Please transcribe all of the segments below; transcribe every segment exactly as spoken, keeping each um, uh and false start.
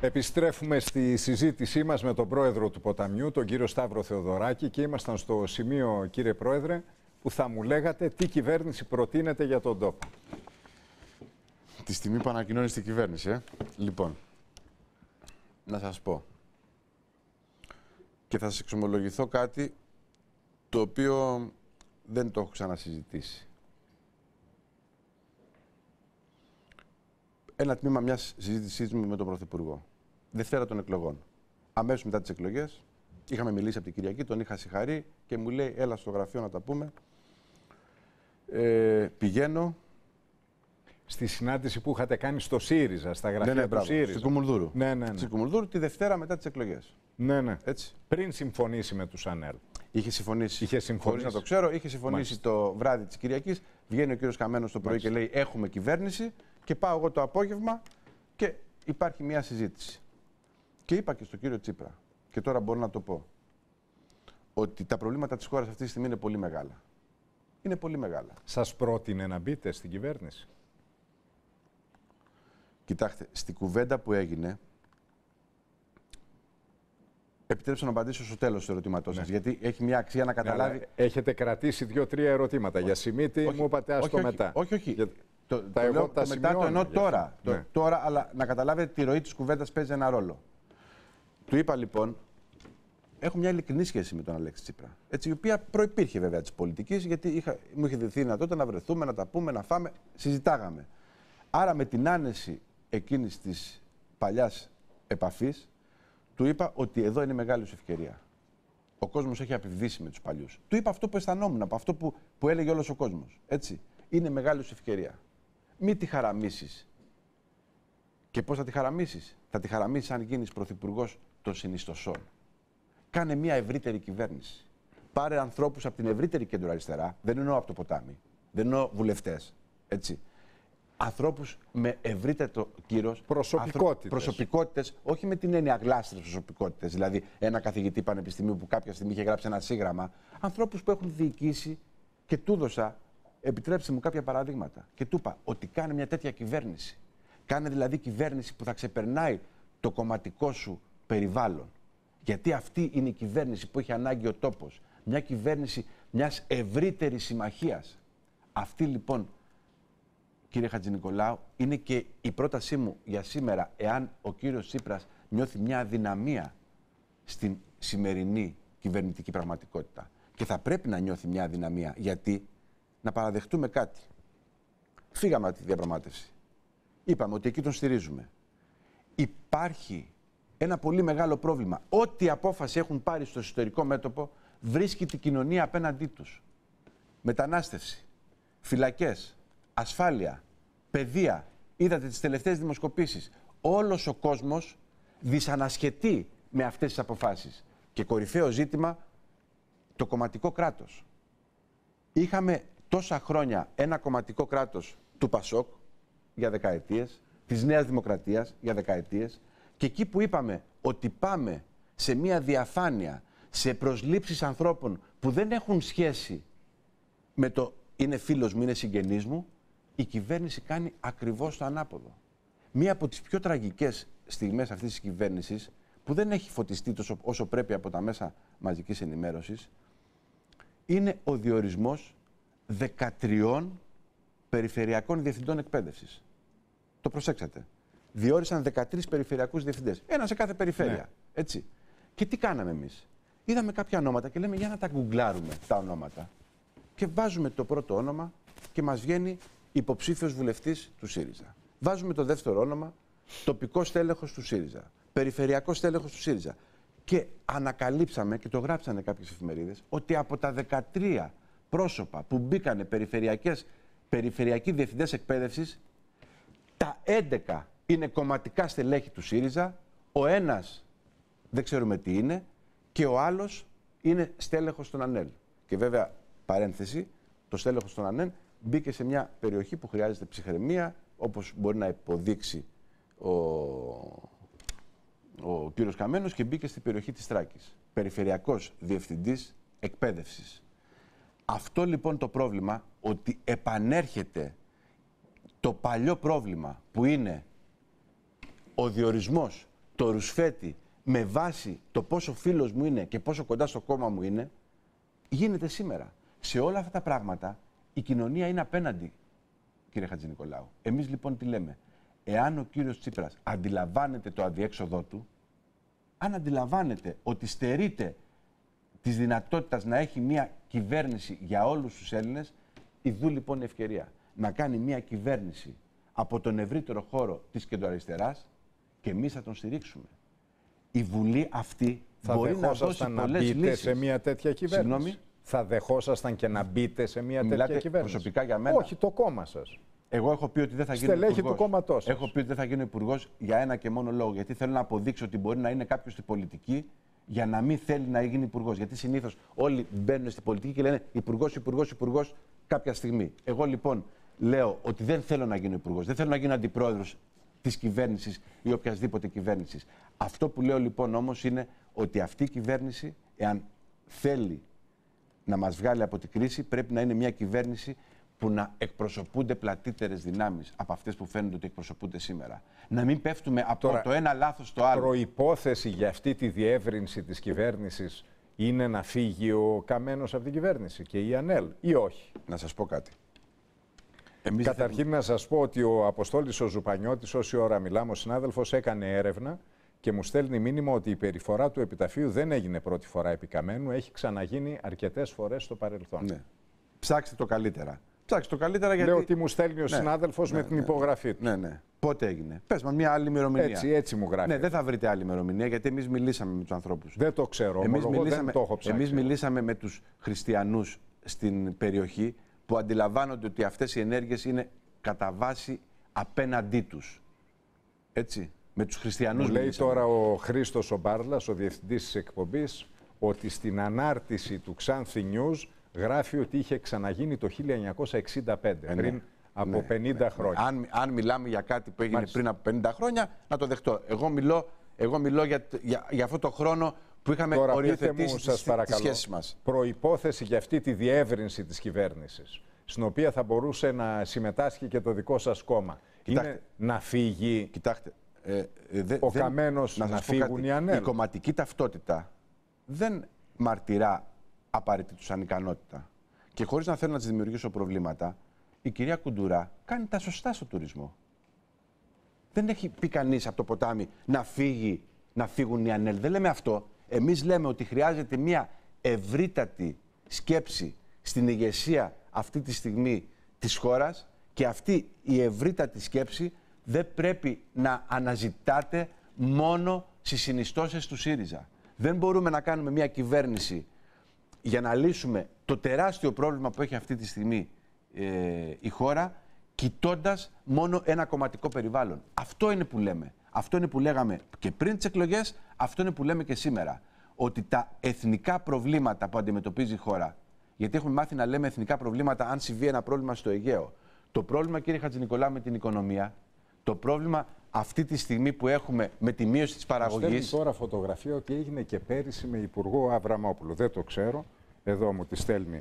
Επιστρέφουμε στη συζήτησή μας με τον πρόεδρο του Ποταμιού, τον κύριο Σταύρο Θεοδωράκη, και ήμασταν στο σημείο, κύριε πρόεδρε, που θα μου λέγατε τι κυβέρνηση προτείνεται για τον τόπο. Τη στιγμή που ανακοινώνει την κυβέρνηση, ε. Λοιπόν, να σας πω και θα σας εξομολογηθώ κάτι το οποίο δεν το έχω ξανασυζητήσει. Ένα τμήμα μιας συζήτησής μου με τον Πρωθυπουργό. Δευτέρα των εκλογών. Αμέσως μετά τις εκλογές, είχαμε μιλήσει από την Κυριακή, τον είχα συγχαρεί και μου λέει: έλα στο γραφείο να τα πούμε. Ε, πηγαίνω. Στη συνάντηση που είχατε κάνει στο ΣΥΡΙΖΑ, στα γραφεία ναι, ναι, του ΣΥΡΙΖΑ. Στην Κουμουνδούρου. Ναι, ναι, ναι. Στην Κουμουνδούρου τη Δευτέρα μετά τις εκλογές. Ναι, ναι. Έτσι. Πριν συμφωνήσει με τους ΑΝΕΛ. Είχε συμφωνήσει. Είχε συμφωνήσει. Χωρίς να το ξέρω, είχε συμφωνήσει. Μάλιστα. Το βράδυ της Κυριακής. Βγαίνει ο κύριος Καμένος το πρωί. Μάλιστα. Και λέει: έχουμε κυβέρνηση. Και πάω εγώ το απόγευμα και υπάρχει μια συζήτηση. Και είπα και στον κύριο Τσίπρα, και τώρα μπορώ να το πω, ότι τα προβλήματα της χώρας αυτή τη στιγμή είναι πολύ μεγάλα. Είναι πολύ μεγάλα. Σας πρότεινε να μπείτε στην κυβέρνηση? Κοιτάξτε, στην κουβέντα που έγινε, επιτρέψτε να απαντήσω στο τέλος του ερωτήματός σας, ναι. Γιατί έχει μια αξία να καταλάβει. Ναι, έχετε κρατήσει δύο-τρία ερωτήματα. Όχι. Για Σιμίτη μου είπατε άστο μετά. Όχι, όχι. Για... Το, τα το, λέω, τα το μετά το εννοώ τώρα. Το, ναι. τώρα, αλλά να καταλάβετε τη ροή της κουβέντας παίζει ένα ρόλο. Του είπα λοιπόν, έχω μια ειλικρινή σχέση με τον Αλέξη Τσίπρα. Έτσι, η οποία προϋπήρχε βέβαια της πολιτικής, γιατί είχα, μου είχε δοθεί δυνατότητα να βρεθούμε, να τα πούμε, να φάμε. Συζητάγαμε. Άρα με την άνεση εκείνης της παλιάς επαφής, του είπα ότι εδώ είναι μεγάλη σου ευκαιρία. Ο κόσμος έχει απειβδίσει με τους παλιούς. Του είπα αυτό που αισθανόμουν, από αυτό που, που έλεγε όλος ο κόσμος. Έτσι. Είναι μεγάλη σου ευκαιρία. Μην τη χαραμίσεις. Και πώς θα τη χαραμίσεις? Θα τη χαραμίσεις αν γίνεις πρωθυπουργός των συνιστοσών. Κάνε μια ευρύτερη κυβέρνηση. Πάρε ανθρώπους από την ευρύτερη κεντροαριστερά, δεν εννοώ από το ποτάμι, δεν εννοώ βουλευτές. Έτσι. Ανθρώπους με ευρύτερο κύρος. Προσωπικότητες. Προσωπικότητες, όχι με την έννοια γλάστρες προσωπικότητες. Δηλαδή, ένα καθηγητή πανεπιστημίου που κάποια στιγμή είχε γράψει ένα σύγγραμμα. Ανθρώπους που έχουν διοικήσει και του έδωσα, επιτρέψτε μου κάποια παραδείγματα. Και του είπα ότι κάνε μια τέτοια κυβέρνηση. Κάνε δηλαδή κυβέρνηση που θα ξεπερνάει το κομματικό σου περιβάλλον. Γιατί αυτή είναι η κυβέρνηση που έχει ανάγκη ο τόπος. Μια κυβέρνηση μιας ευρύτερης συμμαχίας. Αυτή λοιπόν, κύριε Χατζηνικολάου, είναι και η πρότασή μου για σήμερα, εάν ο κύριος Τσίπρας νιώθει μια αδυναμία στην σημερινή κυβερνητική πραγματικότητα. Και θα πρέπει να νιώθει μια αδυναμία, γιατί να παραδεχτούμε κάτι. Φύγαμε από τη διαπραγμάτευση. Είπαμε ότι εκεί τον στηρίζουμε. Υπάρχει ένα πολύ μεγάλο πρόβλημα. Ό,τι απόφαση έχουν πάρει στο εσωτερικό μέτωπο βρίσκει την κοινωνία απέναντί τους. Μετανάστευση, φυλακές, ασφάλεια, παιδεία. Είδατε τις τελευταίες δημοσκοπήσεις. Όλος ο κόσμος δυσανασχετεί με αυτές τις αποφάσεις. Και κορυφαίο ζήτημα, το κομματικό κράτος. Είχαμε τόσα χρόνια ένα κομματικό κράτος του Πασόκ για δεκαετίες, της Νέας Δημοκρατίας για δεκαετίες, και εκεί που είπαμε ότι πάμε σε μια διαφάνεια, σε προσλήψεις ανθρώπων που δεν έχουν σχέση με το είναι φίλος μου, είναι συγγενής μου, η κυβέρνηση κάνει ακριβώς το ανάποδο. Μία από τις πιο τραγικές στιγμές αυτής της κυβέρνησης, που δεν έχει φωτιστεί τόσο όσο πρέπει από τα μέσα μαζικής ενημέρωσης, είναι ο διορισμός δεκατριών περιφερειακών διευθυντών εκπαίδευσης. Το προσέξατε. Διόρισαν δεκατρείς περιφερειακούς διευθυντές. Ένα σε κάθε περιφέρεια. Ναι. Έτσι. Και τι κάναμε εμείς? Είδαμε κάποια ονόματα και λέμε για να τα γκουγκλάρουμε τα ονόματα. Και βάζουμε το πρώτο όνομα και μας βγαίνει υποψήφιος βουλευτής του ΣΥΡΙΖΑ. Βάζουμε το δεύτερο όνομα, τοπικός στέλεχος του ΣΥΡΙΖΑ. Περιφερειακός στέλεχος του ΣΥΡΙΖΑ. Και ανακαλύψαμε, και το γράψανε κάποιες εφημερίδες, ότι από τα δεκατρία πρόσωπα που μπήκανε περιφερειακές, περιφερειακοί διευθυντές εκπαίδευσης, τα έντεκα είναι κομματικά στελέχη του ΣΥΡΙΖΑ, ο ένας δεν ξέρουμε τι είναι και ο άλλος είναι στέλεχος των ΑΝΕΛ. Και βέβαια, παρένθεση, το στέλεχος των ΑΝΕΛ μπήκε σε μια περιοχή που χρειάζεται ψυχραιμία, όπως μπορεί να υποδείξει ο, ο κύριος Καμένος, και μπήκε στην περιοχή της Τράκης. Περιφερειακός διευθυντής εκπαίδευσης. Αυτό λοιπόν το πρόβλημα, ότι επανέρχεται το παλιό πρόβλημα που είναι ο διορισμός το ρουσφέτη με βάση το πόσο φίλος μου είναι και πόσο κοντά στο κόμμα μου είναι, γίνεται σήμερα. Σε όλα αυτά τα πράγματα η κοινωνία είναι απέναντι, κύριε Χατζηνικολάου. Εμείς λοιπόν τι λέμε? Εάν ο κύριος Τσίπρας αντιλαμβάνεται το αδιέξοδό του, αν αντιλαμβάνεται ότι στερείται της δυνατότητας να έχει μια κυβέρνηση για όλους τους Έλληνες, ιδού λοιπόν η ευκαιρία να κάνει μια κυβέρνηση από τον ευρύτερο χώρο της κεντροαριστεράς και εμείς θα τον στηρίξουμε. Η Βουλή αυτή θα μπορεί να δώσει να πολλές μπείτε λύσεις. σε μια τέτοια κυβέρνηση? Συγγνώμη? Θα δεχόσασταν και να μπείτε σε μια Μιλάτε τέτοια κυβέρνηση? προσωπικά για μένα? Όχι, το κόμμα σας. Εγώ έχω πει ότι δεν θα γίνω Στελέχη υπουργός. του κόμματός σας. Έχω πει ότι δεν θα γίνω υπουργός για ένα και μόνο λόγο. Γιατί θέλω να αποδείξω ότι μπορεί να είναι κάποιος στην πολιτική για να μην θέλει να γίνει υπουργός. Γιατί συνήθως όλοι μπαίνουν στην πολιτική και λένε υπουργός, υπουργός, υπουργός κάποια στιγμή. Εγώ λοιπόν λέω ότι δεν θέλω να γίνω υπουργός. Δεν θέλω να γίνω αντιπρόεδρος της κυβέρνησης ή οποιασδήποτε κυβέρνησης. Αυτό που λέω λοιπόν όμως είναι ότι αυτή η κυβέρνηση, εάν θέλει να μας βγάλει από την κρίση, πρέπει να είναι μια κυβέρνηση που να εκπροσωπούνται πλατύτερες δυνάμεις από αυτές που φαίνονται ότι εκπροσωπούνται σήμερα. Να μην πέφτουμε από Τώρα, το ένα λάθος στο άλλο. Προϋπόθεση για αυτή τη διεύρυνση της κυβέρνησης είναι να φύγει ο Καμένος από την κυβέρνηση και η ΑΝΕΛ ή όχι? Να σας πω κάτι. Εμείς Καταρχήν θέλουμε... να σας πω ότι ο Αποστόλης ο Ζουπανιώτης, όση ώρα μιλάμε, ο συνάδελφος έκανε έρευνα και μου στέλνει μήνυμα ότι η περιφορά του επιταφείου δεν έγινε πρώτη φορά επί Καμένου, έχει ξαναγίνει αρκετές φορές στο παρελθόν. Ναι. Ψάξτε το καλύτερα. Ψάξτε το καλύτερα γιατί... Λέω ότι μου στέλνει ο ναι, συνάδελφος ναι, με την ναι, υπογραφή του. Ναι, ναι. Πότε έγινε? Πες μας μια άλλη ημερομηνία. Έτσι, έτσι μου γράφει. Ναι, δεν θα βρείτε άλλη ημερομηνία γιατί εμείς μιλήσαμε με τους ανθρώπους. Δεν το ξέρω, εμείς ομολογώ, μιλήσαμε, δεν το έχω ψάξει. Εμείς μιλήσαμε με τους χριστιανούς στην περιοχή που αντιλαμβάνονται ότι αυτές οι ενέργειες είναι κατά βάση απέναντί τους. Έτσι. Με τους χριστιανούς μου λέει μιλήσαμε. τώρα ο Χρήστος ο Μπάρλας, ο διευθυντής της εκπομπής, ότι στην ανάρτηση του Ξάνθη News γράφει ότι είχε ξαναγίνει το χίλια εννιακόσια εξήντα πέντε, Ε, ναι. πριν από Ναι, πενήντα ναι, χρόνια. Ναι. Αν, αν μιλάμε για κάτι που έγινε Μάλιστα. πριν από πενήντα χρόνια, να το δεχτώ. Εγώ μιλώ, εγώ μιλώ για, για, για αυτό το χρόνο που είχαμε Τώρα πείτε οριοθετήσει μου, τις, σας τις παρακαλώ, σχέσεις μας. προϋπόθεση για αυτή τη διεύρυνση της κυβέρνησης, στην οποία θα μπορούσε να συμμετάσχει και το δικό σας κόμμα, Κοιτάξτε. είναι να φύγει Κοιτάξτε, ε, ε, δε, ο δεν- Καμένος, να, σας πω φύγουν κάτι. οι ΑΝΕΛ? Η κομματική ταυτότητα δεν μαρτυρά απαραίτητος ανικανότητα. Και χωρίς να θέλω να της δημιουργήσω προβλήματα, η κυρία Κουντουρά κάνει τα σωστά στο τουρισμό. Δεν έχει πει κανείς από το ποτάμι να φύγει, να φύγουν οι ΑΝΕΛ. Δεν λέμε αυτό. Εμείς λέμε ότι χρειάζεται μια ευρύτατη σκέψη στην ηγεσία αυτή τη στιγμή της χώρας και αυτή η ευρύτατη σκέψη δεν πρέπει να αναζητάται μόνο στις συνιστώσεις του ΣΥΡΙΖΑ. Δεν μπορούμε να κάνουμε μια κυβέρνηση για να λύσουμε το τεράστιο πρόβλημα που έχει αυτή τη στιγμή ε, η χώρα, κοιτώντας μόνο ένα κομματικό περιβάλλον. Αυτό είναι που λέμε. Αυτό είναι που λέγαμε και πριν τις εκλογές, αυτό είναι που λέμε και σήμερα. Ότι τα εθνικά προβλήματα που αντιμετωπίζει η χώρα, γιατί έχουμε μάθει να λέμε εθνικά προβλήματα αν συμβεί ένα πρόβλημα στο Αιγαίο. Το πρόβλημα, κύριε Χατζηνικολάου, με την οικονομία, το πρόβλημα αυτή τη στιγμή που έχουμε με τη μείωση της παραγωγής. Στέλνει τώρα φωτογραφία ότι έγινε και πέρυσι με Υπουργό Αβραμόπουλο. Δεν το ξέρω. Εδώ μου τη στέλνει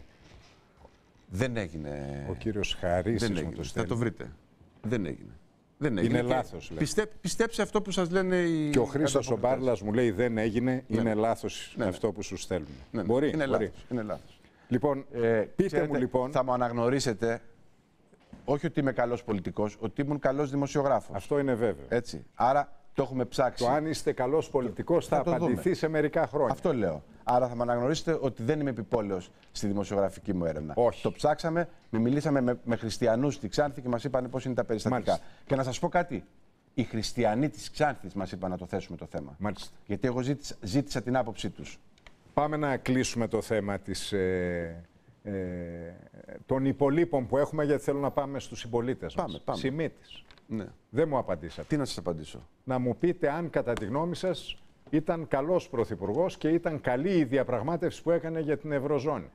Δεν έγινε. ο κύριος Χαρίσης. Δεν μου έγινε. το Θα στέλνει. το βρείτε. Δεν έγινε. Δεν έγινε. Είναι Και λάθος, λέει. Πιστέ, πιστέψτε αυτό που σας λένε οι. Και ο Χρήστος ο ανταποκριτές. Μπάρλας μου λέει δεν έγινε, είναι ναι. λάθος Ναι, ναι. αυτό που σου στέλνουν. Ναι, ναι. Μπορεί, είναι μπορεί. λάθος. Είναι λάθος. Λοιπόν, Ε, πείτε ξέρετε, μου λοιπόν, Θα μου αναγνωρίσετε, όχι ότι είμαι καλός πολιτικός, ότι ήμουν καλός δημοσιογράφος. αυτό είναι βέβαιο. Έτσι. Άρα το έχουμε ψάξει. Το αν είστε καλός πολιτικός θα, θα το απαντηθεί δούμε. σε μερικά χρόνια. Αυτό λέω. Άρα θα με αναγνωρίσετε ότι δεν είμαι επιπόλαιος στη δημοσιογραφική μου έρευνα. Όχι. Το ψάξαμε, με μιλήσαμε με, με χριστιανούς στη Ξάνθη και μας είπαν πώς είναι τα περιστατικά. Μάλιστα. Και να σας πω κάτι. Οι χριστιανοί της Ξάνθης μας είπαν να το θέσουμε το θέμα. Μάλιστα. Γιατί εγώ ζήτησα, ζήτησα την άποψή τους. Πάμε να κλείσουμε το θέμα της, ε, ε, των υπολείπων που έχουμε, γιατί θέλω να πάμε στους συμπολίτες Πάμε, μας. πάμε. Σημίτης. Ναι. Δεν μου απαντήσατε. Τι να σας απαντήσω. Να μου πείτε αν κατά τη γνώμη σας ήταν καλός πρωθυπουργός και ήταν καλή η διαπραγμάτευση που έκανε για την Ευρωζώνη.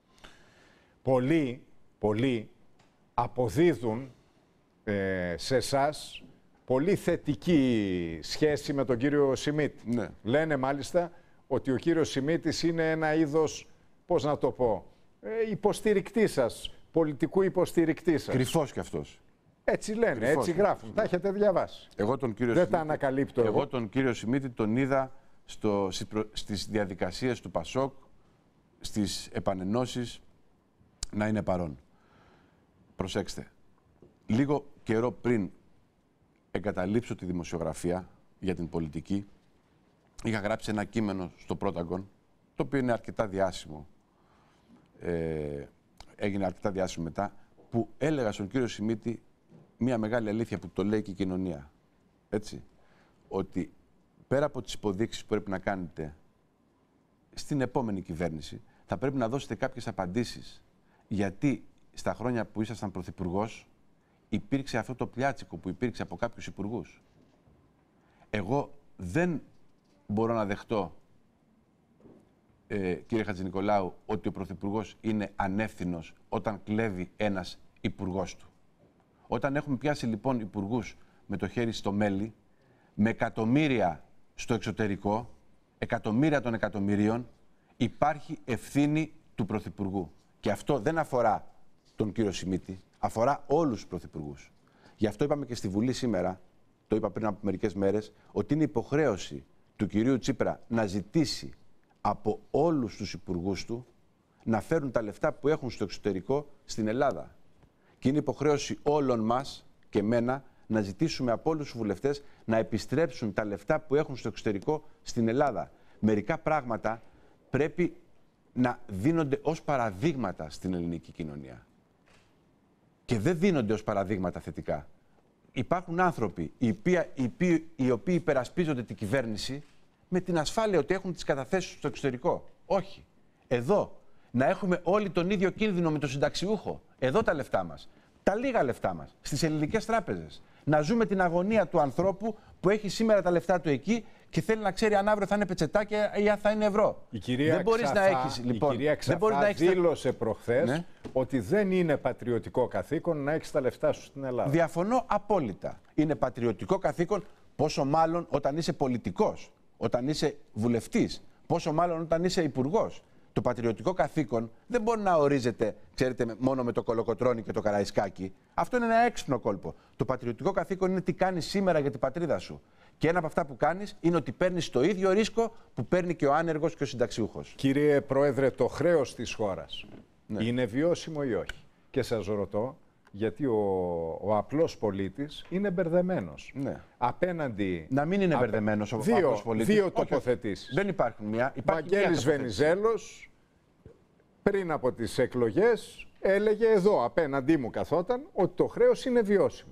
Πολλοί, πολλοί αποδίδουν ε, σε εσάς πολύ θετική σχέση με τον κύριο Σιμίτη. Ναι. Λένε μάλιστα ότι ο κύριος Σιμίτης είναι ένα είδος, πώς να το πω, ε, υποστηρικτή σας, πολιτικού υποστηρικτή σας. Κρυφός κι αυτός. Έτσι λένε, Κρυφός, έτσι γράφουν. Τα έχετε διαβάσει. Εγώ τον κύριο Δεν Σιμίτη, τα ανακαλύπτω εγώ. Εγώ τον κύριο Σιμίτη τον είδα στο, στις διαδικασίες του Πασόκ, στις επανενώσεις, να είναι παρόν. Προσέξτε, λίγο καιρό πριν εγκαταλείψω τη δημοσιογραφία για την πολιτική, είχα γράψει ένα κείμενο στο Πρόταγκον, το οποίο είναι αρκετά διάσημο, ε, έγινε αρκετά διάσημο μετά, που έλεγα στον κύριο Σιμίτη μια μεγάλη αλήθεια που το λέει και η κοινωνία. Έτσι, ότι πέρα από τις υποδείξεις που πρέπει να κάνετε στην επόμενη κυβέρνηση, θα πρέπει να δώσετε κάποιες απαντήσεις. Γιατί στα χρόνια που ήσασταν πρωθυπουργός υπήρξε αυτό το πλιάτσικο που υπήρξε από κάποιους υπουργούς. Εγώ δεν μπορώ να δεχτώ, ε, κύριε Χατζηνικολάου, ότι ο πρωθυπουργός είναι ανεύθυνος όταν κλέβει ένας υπουργός του. Όταν έχουμε πιάσει λοιπόν υπουργούς με το χέρι στο μέλι, με εκατομμύρια στο εξωτερικό, εκατομμύρια των εκατομμυρίων, υπάρχει ευθύνη του πρωθυπουργού. Και αυτό δεν αφορά τον κύριο Σιμίτη, αφορά όλους τους πρωθυπουργούς. Γι' αυτό είπαμε και στη Βουλή σήμερα, το είπα πριν από μερικές μέρες, ότι είναι υποχρέωση του κυρίου Τσίπρα να ζητήσει από όλους τους υπουργούς του να φέρουν τα λεφτά που έχουν στο εξωτερικό στην Ελλάδα. Και είναι υποχρέωση όλων μας και εμένα να ζητήσουμε από όλους τους βουλευτές να επιστρέψουν τα λεφτά που έχουν στο εξωτερικό στην Ελλάδα. Μερικά πράγματα πρέπει να δίνονται ως παραδείγματα στην ελληνική κοινωνία. Και δεν δίνονται ως παραδείγματα θετικά. Υπάρχουν άνθρωποι οι οποίοι, οι οποίοι, οι οποίοι υπερασπίζονται την κυβέρνηση με την ασφάλεια ότι έχουν τις καταθέσεις στο εξωτερικό. Όχι. Εδώ να έχουμε όλοι τον ίδιο κίνδυνο με τον συνταξιούχο. Εδώ τα λεφτά μας. Τα λίγα λεφτά μας. Στις ελληνικές τράπεζες. Να ζούμε την αγωνία του ανθρώπου που έχει σήμερα τα λεφτά του εκεί και θέλει να ξέρει αν αύριο θα είναι πετσετάκια ή αν θα είναι ευρώ. Η κυρία δεν μπορείς Ξαφά, να έχεις, λοιπόν, η κυρία Ξαφά δεν μπορείς να έχεις... δήλωσε προχθές, ναι, ότι δεν είναι πατριωτικό καθήκον να έχεις τα λεφτά σου στην Ελλάδα. Διαφωνώ απόλυτα. Είναι πατριωτικό καθήκον, πόσο μάλλον όταν είσαι πολιτικός, όταν είσαι βουλευτής, πόσο μάλλον όταν είσαι υπουργός. Το πατριωτικό καθήκον δεν μπορεί να ορίζεται, ξέρετε, μόνο με το κολοκοτρώνι και το καραϊσκάκι. Αυτό είναι ένα έξυπνο κόλπο. Το πατριωτικό καθήκον είναι τι κάνεις σήμερα για την πατρίδα σου. Και ένα από αυτά που κάνεις είναι ότι παίρνεις το ίδιο ρίσκο που παίρνει και ο άνεργος και ο συνταξιούχος. Κύριε Πρόεδρε, το χρέος της χώρας, ναι, είναι βιώσιμο ή όχι? Και σας ρωτώ, γιατί ο, ο απλός πολίτης είναι μπερδεμένος. Ναι. Απέναντι... Να μην είναι απέ... μπερδεμένος ο δύο, απλός πολίτης. Δύο όχι, τοποθετήσεις. Δεν υπάρχουν μία. Βαγγέλης Βενιζέλος, πριν από τις εκλογές, έλεγε εδώ, απέναντί μου καθόταν, ότι το χρέος είναι βιώσιμο.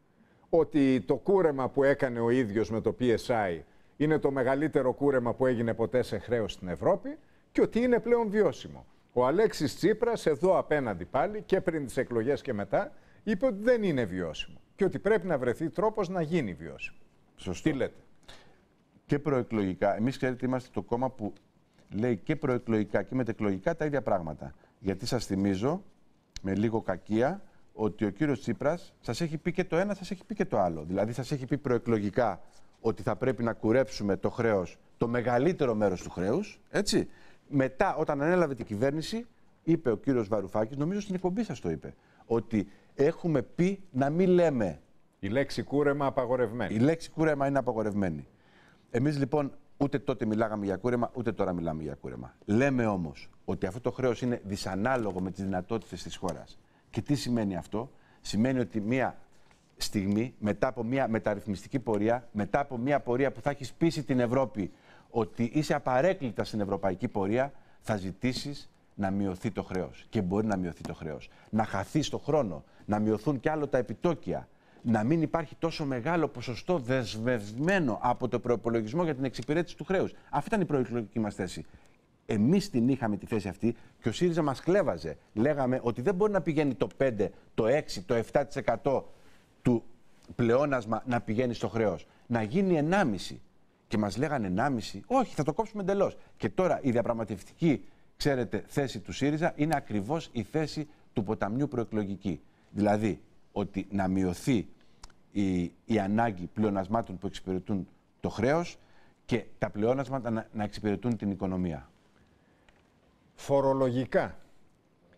Ότι το κούρεμα που έκανε ο ίδιος με το πι ες άι είναι το μεγαλύτερο κούρεμα που έγινε ποτέ σε χρέος στην Ευρώπη και ότι είναι πλέον βιώσιμο. Ο Αλέξης Τσίπρας, εδώ απέναντι πάλι και πριν τις εκλογές και μετά, είπε ότι δεν είναι βιώσιμο και ότι πρέπει να βρεθεί τρόπος να γίνει βιώσιμο. Σωστό. Τι λέτε? Και προεκλογικά. Εμείς, ξέρετε, είμαστε το κόμμα που λέει και προεκλογικά και μετεκλογικά τα ίδια πράγματα. Γιατί σας θυμίζω, με λίγο κακία, ότι ο κύριος Τσίπρας σας έχει πει και το ένα, σας έχει πει και το άλλο. Δηλαδή, σας έχει πει προεκλογικά ότι θα πρέπει να κουρέψουμε το χρέος, το μεγαλύτερο μέρος του χρέους, έτσι. Μετά, όταν ανέλαβε την κυβέρνηση, είπε ο κύριος Βαρουφάκης, νομίζω στην εκπομπή σας το είπε, ότι έχουμε πει να μην λέμε. Η λέξη κούρεμα απαγορευμένη. Η λέξη κούρεμα είναι απαγορευμένη. Εμείς λοιπόν ούτε τότε μιλάγαμε για κούρεμα, ούτε τώρα μιλάμε για κούρεμα. Λέμε όμως ότι αυτό το χρέος είναι δυσανάλογο με τις δυνατότητες της χώρας. Και τι σημαίνει αυτό? Σημαίνει ότι μία στιγμή, μετά από μία μεταρρυθμιστική πορεία, μετά από μία πορεία που θα έχεις πείσει την Ευρώπη ότι είσαι απαρέκκλητα στην ευρωπαϊκή πορεία, θα ζητήσεις να μειωθεί το χρέος. Και μπορεί να μειωθεί το χρέος. Να χαθεί στο χρόνο, να μειωθούν κι άλλο τα επιτόκια. Να μην υπάρχει τόσο μεγάλο ποσοστό δεσμευμένο από το προϋπολογισμό για την εξυπηρέτηση του χρέους. Αυτή ήταν η προεκλογική μας θέση. Εμείς την είχαμε τη θέση αυτή και ο ΣΥΡΙΖΑ μας κλέβαζε. Λέγαμε ότι δεν μπορεί να πηγαίνει το πέντε, το έξι, το επτά τοις εκατό του πλεόνασμα να πηγαίνει στο χρέος. Να γίνει ενάμιση. Και μας λέγανε ενάμιση. Όχι, θα το κόψουμε εντελώς. Και τώρα η διαπραγματευτική, ξέρετε, θέση του ΣΥΡΙΖΑ είναι ακριβώς η θέση του ποταμιού προεκλογική. Δηλαδή, ότι να μειωθεί η, η ανάγκη πλεονασμάτων που εξυπηρετούν το χρέος και τα πλεόνασματα να, να εξυπηρετούν την οικονομία. Φορολογικά,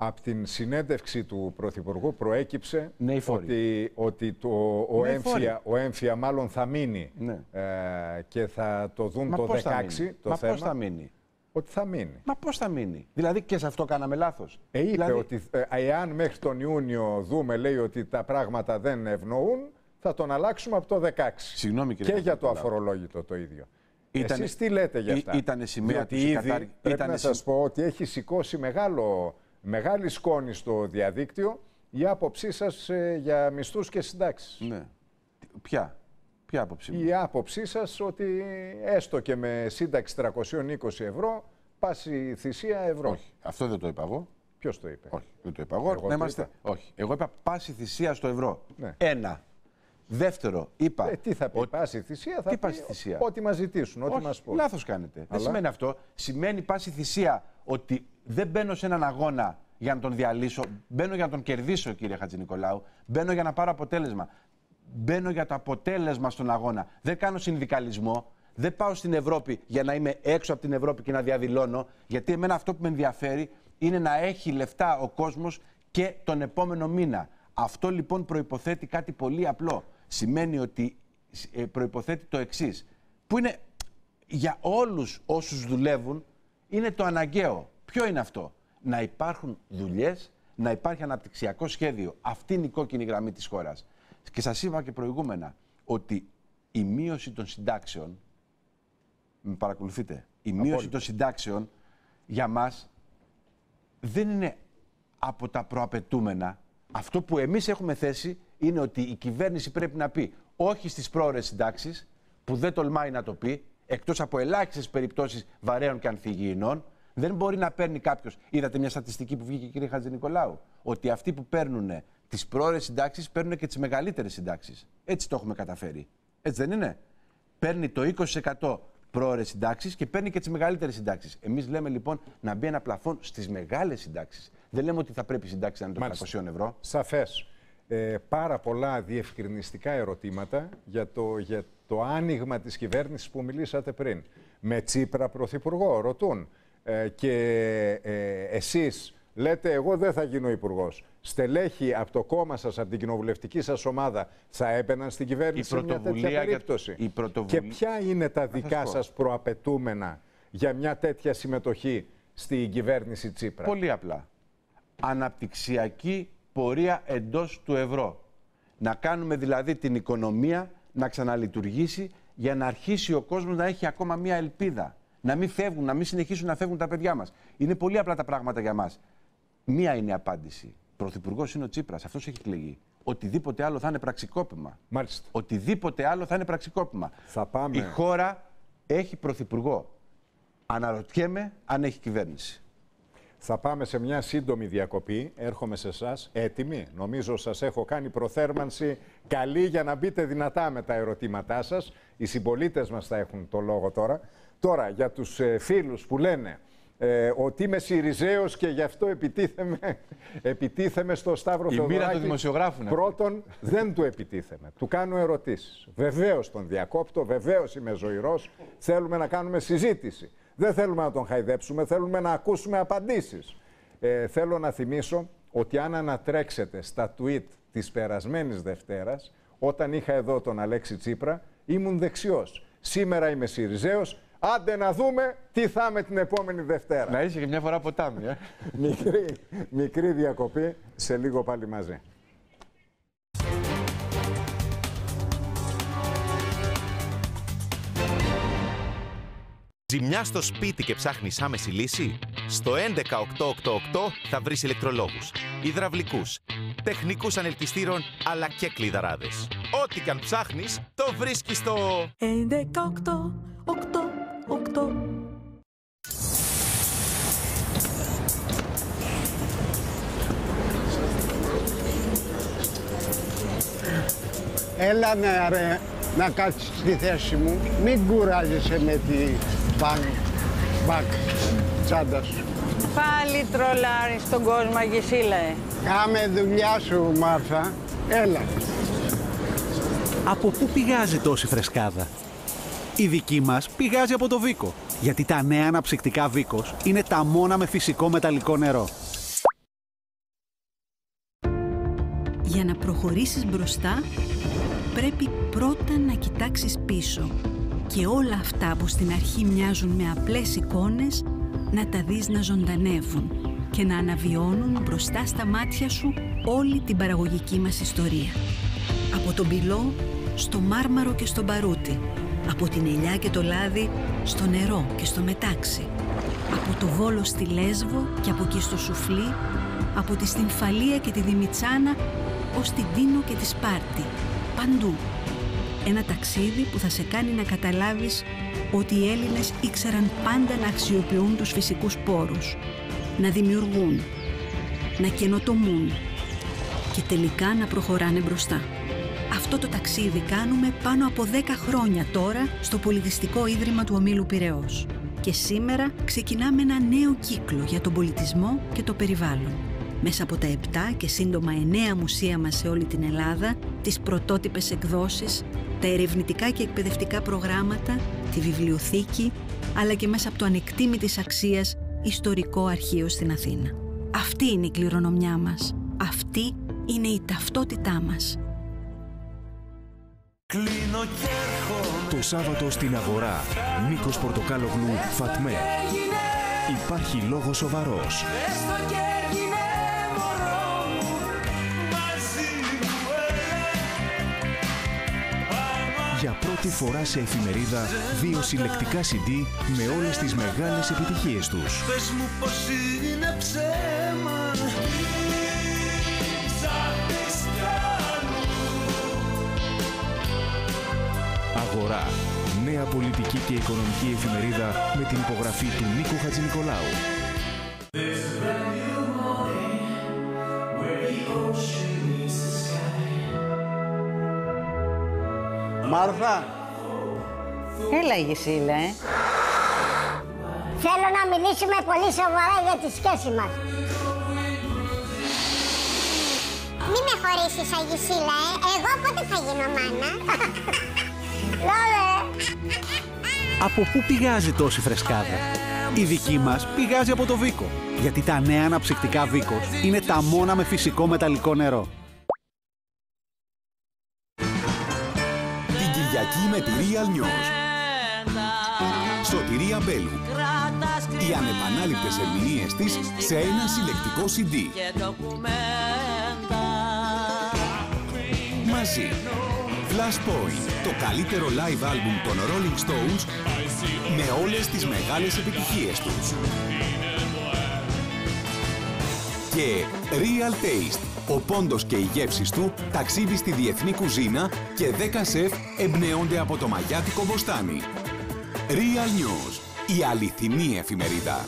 Από την συνέντευξη του Πρωθυπουργού προέκυψε ναι, ότι, ότι το, ο, έμφυα, ο έμφυα μάλλον θα μείνει ναι. ε, και θα το δουν Μα το δεκαέξι το Μα θέμα. Πώς θα μείνει. Ότι θα μείνει. Μα πώς θα μείνει. Δηλαδή και σε αυτό κάναμε λάθος. Ε, είπε δηλαδή... ότι ε, εάν μέχρι τον Ιούνιο δούμε, λέει, ότι τα πράγματα δεν ευνοούν, θα τον αλλάξουμε από το δεκαέξι. Συγγνώμη, κύριε και για το αφορολόγητο το ίδιο. Ήτανε, Εσείς τι λέτε γι' αυτά. Ήτανε σημαία της ήδη κατάρ... πρέπει ήτανε να σας πω ότι έχει σηκώσει μεγάλο, μεγάλη σκόνη στο διαδίκτυο η άποψή σας ε, για μισθούς και συντάξεις. Ναι. Ποια. Ποια άποψή μου. Η άποψή σας ότι έστω και με σύνταξη τριακόσια είκοσι ευρώ πάση θυσία ευρώ. Όχι. Αυτό δεν το είπα εγώ. Ποιος το είπε. Όχι. Δεν το είπα εγώ. εγώ να είμαστε... είπα. Όχι. Εγώ είπα πάση θυσία στο ευρώ. Ναι. Ένα. Δεύτερο, είπα. Ε, τι θα πει, ο... πάση θυσία, θα τι πει πάση θυσία. Ό,τι μας ζητήσουν, ό,τι μας πούν. Λάθος κάνετε. Αλλά... Δεν σημαίνει αυτό. Σημαίνει πάση θυσία ότι δεν μπαίνω σε έναν αγώνα για να τον διαλύσω. Μπαίνω για να τον κερδίσω, κύριε Χατζηνικολάου. Μπαίνω για να πάρω αποτέλεσμα. Μπαίνω για το αποτέλεσμα στον αγώνα. Δεν κάνω συνδικαλισμό. Δεν πάω στην Ευρώπη για να είμαι έξω από την Ευρώπη και να διαδηλώνω. Γιατί εμένα αυτό που με ενδιαφέρει είναι να έχει λεφτά ο κόσμος και τον επόμενο μήνα. Αυτό λοιπόν προϋποθέτει κάτι πολύ απλό. Σημαίνει ότι προϋποθέτει το εξής. Που είναι για όλους όσους δουλεύουν, είναι το αναγκαίο. Ποιο είναι αυτό? Να υπάρχουν δουλειές, να υπάρχει αναπτυξιακό σχέδιο. Αυτή είναι η κόκκινη γραμμή της χώρας. Και σας είπα και προηγούμενα ότι η μείωση των συντάξεων, με παρακολουθείτε, η μείωση των συντάξεων για μας δεν είναι από τα προαπαιτούμενα. Αυτό που εμείς έχουμε θέσει είναι ότι η κυβέρνηση πρέπει να πει όχι στις πρόωρες συντάξεις, που δεν τολμάει να το πει, εκτός από ελάχιστες περιπτώσεις βαρέων και ανθυγιεινών. Δεν μπορεί να παίρνει κάποιος. Είδατε μια στατιστική που βγήκε, κύριε Χατζηνικολάου, ότι αυτοί που παίρνουν τις πρόωρες συντάξεις παίρνουν και τις μεγαλύτερες συντάξεις. Έτσι το έχουμε καταφέρει. Έτσι δεν είναι? Παίρνει το είκοσι τοις εκατό πρόωρες συντάξεις και παίρνει και τις μεγαλύτερες συντάξεις. Εμείς λέμε λοιπόν να μπει ένα πλαφόν στις μεγάλες συντάξεις. Δεν λέμε ότι θα πρέπει η συντάξη να είναι των τριακοσίων ευρώ. Σαφές. Ε, πάρα πολλά διευκρινιστικά ερωτήματα για το, για το άνοιγμα της κυβέρνησης που μιλήσατε πριν. Με Τσίπρα πρωθυπουργό ρωτούν. Ε, και ε, εσείς λέτε εγώ δεν θα γίνω υπουργός. Στελέχη από το κόμμα σας, από την κοινοβουλευτική σας ομάδα θα έμπαιναν στην κυβέρνηση σε μια τέτοια περίπτωση? Η πρωτοβουλία... Και ποια είναι τα δικά σας προαπαιτούμενα για μια τέτοια συμμετοχή στην κυβέρνηση Τσίπρα? Πολύ απλά. Αναπτυξιακή πορεία εντός του ευρώ. Να κάνουμε δηλαδή την οικονομία να ξαναλειτουργήσει για να αρχίσει ο κόσμος να έχει ακόμα μια ελπίδα. Να μην φεύγουν, να μην συνεχίσουν να φεύγουν τα παιδιά μας. Είναι πολύ απλά τα πράγματα για μας. Μία είναι η απάντηση. Πρωθυπουργός είναι ο Τσίπρας, αυτός έχει εκλεγεί. Οτιδήποτε άλλο θα είναι πραξικόπημα. Μάλιστα. Οτιδήποτε άλλο θα είναι πραξικόπημα. Θα πάμε... Η χώρα έχει πρωθυπουργό. Αναρωτιέμαι αν έχει κυβέρνηση. Θα πάμε σε μια σύντομη διακοπή. Έρχομαι σε εσάς. Έτοιμοι? Νομίζω σας έχω κάνει προθέρμανση καλή για να μπείτε δυνατά με τα ερωτήματά σας. Οι συμπολίτες μας θα έχουν το λόγο τώρα. Τώρα, για τους ε, φίλους που λένε ε, ότι είμαι Συριζέος και γι' αυτό επιτίθεμαι, επιτίθεμαι στο Σταύρο Θεοδωράκη. Η μοίρα του δημοσιογράφου. Ναι. Πρώτον, δεν του επιτίθεμαι. Του κάνω ερωτήσεις. Βεβαίως τον διακόπτω, βεβαίως είμαι ζωηρός. Θέλουμε να κάνουμε συζήτηση. Δεν θέλουμε να τον χαϊδέψουμε, θέλουμε να ακούσουμε απαντήσεις. Ε, θέλω να θυμίσω ότι αν ανατρέξετε στα tweet της περασμένης Δευτέρας, όταν είχα εδώ τον Αλέξη Τσίπρα, ήμουν δεξιός. Σήμερα είμαι Συριζέος. Άντε να δούμε τι θα με την επόμενη Δευτέρα. Να είσαι και μια φορά ποτάμι, ε. μικρή, μικρή διακοπή, σε λίγο πάλι μαζί. Ζημιά στο σπίτι και ψάχνεις άμεση λύση? Στο έντεκα οκτώ οκτώ οκτώ θα βρεις ηλεκτρολόγους, υδραυλικούς, τεχνικούς ανελκυστήρων αλλά και κλειδαράδες. Ό,τι και αν ψάχνεις, το βρίσκεις στο έντεκα οκτώ οκτώ οκτώ. Έλα ναι, ρε, να κάτσεις στη θέση μου. Μην κουράζεσαι με τη μπακ τσάντα σου. Πάλι τρολάρεις τον κόσμο, Αγισίλα, ε. Κάμε δουλειά σου, Μάρθα. Έλα. Από πού πηγάζει τόση φρεσκάδα? Η δική μας πηγάζει από το Βίκο. Γιατί τα νέα αναψυκτικά Βίκος είναι τα μόνα με φυσικό μεταλλικό νερό. Για να προχωρήσεις μπροστά, πρέπει πρώτα να κοιτάξεις πίσω και όλα αυτά που στην αρχή μοιάζουν με απλές εικόνες να τα δεις να ζωντανεύουν και να αναβιώνουν μπροστά στα μάτια σου όλη την παραγωγική μας ιστορία. Από τον Πυλό στο Μάρμαρο και στον Παρούτι, από την Ελιά και το Λάδι στο νερό και στο Μετάξι, από το Βόλο στη Λέσβο και από εκεί στο Σουφλί, από τη Στυμφαλία και τη Δημητσάνα ως την Τίνο και τη Σπάρτη, παντού. Ένα ταξίδι που θα σε κάνει να καταλάβεις ότι οι Έλληνες ήξεραν πάντα να αξιοποιούν τους φυσικούς πόρους, να δημιουργούν, να καινοτομούν και τελικά να προχωράνε μπροστά. Αυτό το ταξίδι κάνουμε πάνω από δέκα χρόνια τώρα στο Πολιτιστικό Ίδρυμα του Ομίλου Πειραιώς. Και σήμερα ξεκινάμε ένα νέο κύκλο για τον πολιτισμό και το περιβάλλον. Μέσα από τα επτά και σύντομα εννέα μουσεία μας σε όλη την Ελλάδα, τις πρωτότυπες εκδόσεις, τα ερευνητικά και εκπαιδευτικά προγράμματα, τη βιβλιοθήκη, αλλά και μέσα από το ανεκτήμητης αξίας ιστορικό αρχείο στην Αθήνα. Αυτή είναι η κληρονομιά μας. Αυτή είναι η ταυτότητά μας. Το Σάββατο στην Αγορά, Νίκος Πορτοκάλογλου, Φατμέ. Υπάρχει λόγος σοβαρός. Για πρώτη φορά σε εφημερίδα, δύο συλλεκτικά σι ντι με όλες τις μεγάλες επιτυχίες τους. Πες μου πως είναι ψέμα. Αγορά. Νέα πολιτική και οικονομική εφημερίδα με την υπογραφή του Νίκο Χατζηνικολάου. Μάρθα. Έλα, Γεσίλα, ε. Θέλω να μιλήσουμε πολύ σοβαρά για τη σχέση μας. Μη με χωρίσεις, Αγισίλα, ε. Εγώ πότε θα γίνω μάνα. Από πού πηγάζει τόση φρεσκάδα? Η δική μας πηγάζει από το Βίκο. Γιατί τα νέα αναψυκτικά Βίκος είναι τα μόνα με φυσικό μεταλλικό νερό. Την Κυριακή με τη Real News. Σωτηρία Μπέλου. Οι ανεπανάληπτες ερμηνείες της σε ένα συλλεκτικό σι ντι. Μαζί. Flashpoint, το καλύτερο live album των Rolling Stones με όλες τις μεγάλες επιτυχίες τους. Και Real Taste, ο πόντος και οι γεύσεις του, ταξίδι στη διεθνή κουζίνα και δέκα σεφ εμπνέονται από το μαγιάτικο μποστάνι. Real News, η αληθινή εφημερίδα.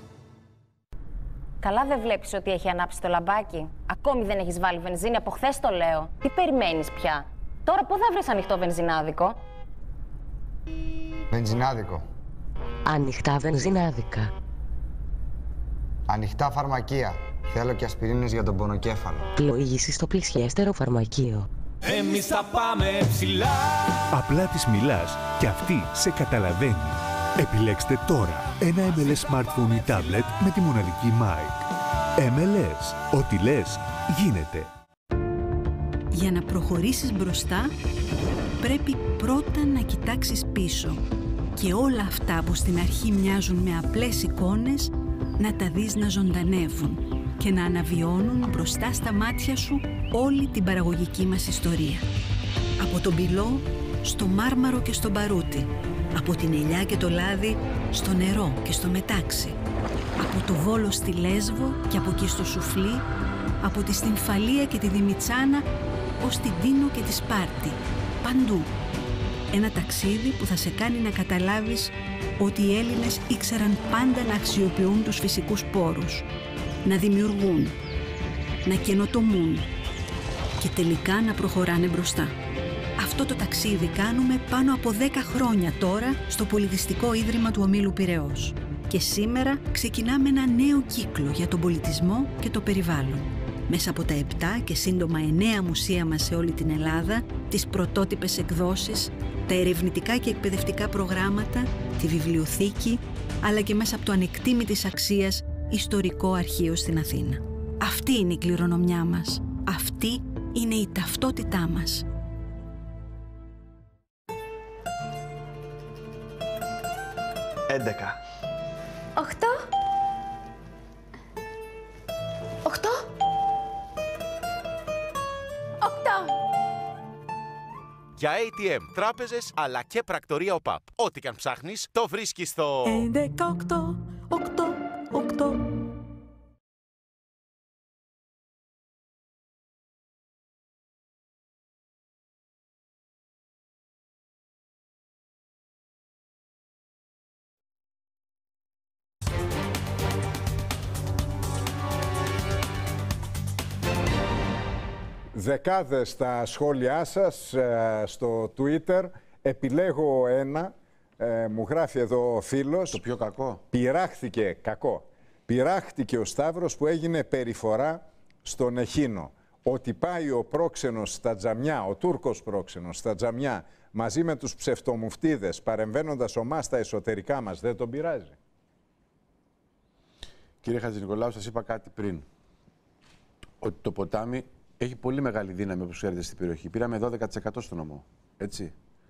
Καλά δεν βλέπεις ότι έχει ανάψει το λαμπάκι? Ακόμη δεν έχεις βάλει βενζίνη, από χθες το λέω. Τι περιμένεις πια? Τώρα πού θα βρεις ανοιχτό βενζινάδικο? Βενζινάδικο. Ανοιχτά βενζινάδικα. Ανοιχτά φαρμακεία. Θέλω και ασπιρίνες για τον πονοκέφαλο. Πλοήγηση στο πλησιέστερο φαρμακείο. Εμείς θα πάμε ψηλά. Απλά της μιλάς και αυτή σε καταλαβαίνει. Επιλέξτε τώρα ένα εμ ελ ες smartphone ή tablet με τη μοναδική Mike. εμ ελ ες. Ό,τι λες, γίνεται. Για να προχωρήσεις μπροστά, πρέπει πρώτα να κοιτάξεις πίσω και όλα αυτά που στην αρχή μοιάζουν με απλές εικόνες να τα δεις να ζωντανεύουν και να αναβιώνουν μπροστά στα μάτια σου όλη την παραγωγική μας ιστορία. Από τον Πυλό στο Μάρμαρο και στον Παρούτι, από την Ελιά και το Λάδι στο νερό και στο Μετάξι, από το Βόλο στη Λέσβο και από εκεί στο Σουφλί, από τη Στυμφαλία και τη Δημητσάνα ως την Τίνο και τη Σπάρτη, παντού. Ένα ταξίδι που θα σε κάνει να καταλάβεις ότι οι Έλληνες ήξεραν πάντα να αξιοποιούν τους φυσικούς πόρους, να δημιουργούν, να καινοτομούν και τελικά να προχωράνε μπροστά. Αυτό το ταξίδι κάνουμε πάνω από δέκα χρόνια τώρα στο Πολιτιστικό Ίδρυμα του Ομίλου Πειραιώς. Και σήμερα ξεκινάμε ένα νέο κύκλο για τον πολιτισμό και το περιβάλλον. Μέσα από τα επτά και σύντομα εννέα μουσεία μας σε όλη την Ελλάδα, τις πρωτότυπες εκδόσεις, τα ερευνητικά και εκπαιδευτικά προγράμματα, τη βιβλιοθήκη, αλλά και μέσα από το ανεκτήμητης αξίας ιστορικό αρχείο στην Αθήνα. Αυτή είναι η κληρονομιά μας. Αυτή είναι η ταυτότητά μας. Έντεκα. Οχτώ. Οχτώ. Οκτώ. Για έι τι εμ, τράπεζες, αλλά και πρακτορία ΟΠΑΠ. Ό,τι και αν ψάχνεις, το βρίσκεις στο... έντεκα, οκτώ, οκτώ, οκτώ. Δεκάδες στα σχόλιά σας ε, στο Twitter. Επιλέγω ένα. Ε, μου γράφει εδώ ο φίλος. Το πιο κακό. Πειράχθηκε, κακό. Πειράχτηκε ο Σταύρος που έγινε περιφορά στον Εχίνο. Ότι πάει ο πρόξενος στα τζαμιά, ο Τούρκος πρόξενος στα τζαμιά, μαζί με τους ψευτομουφτίδες, παρεμβαίνοντας ομά στα εσωτερικά μας, δεν τον πειράζει? Κύριε Χατζηνικολάου, σας είπα κάτι πριν. Ότι το ποτάμι έχει πολύ μεγάλη δύναμη, όπως ξέρετε, στην περιοχή. Πήραμε δώδεκα τοις εκατό στο νομό. Έτσι.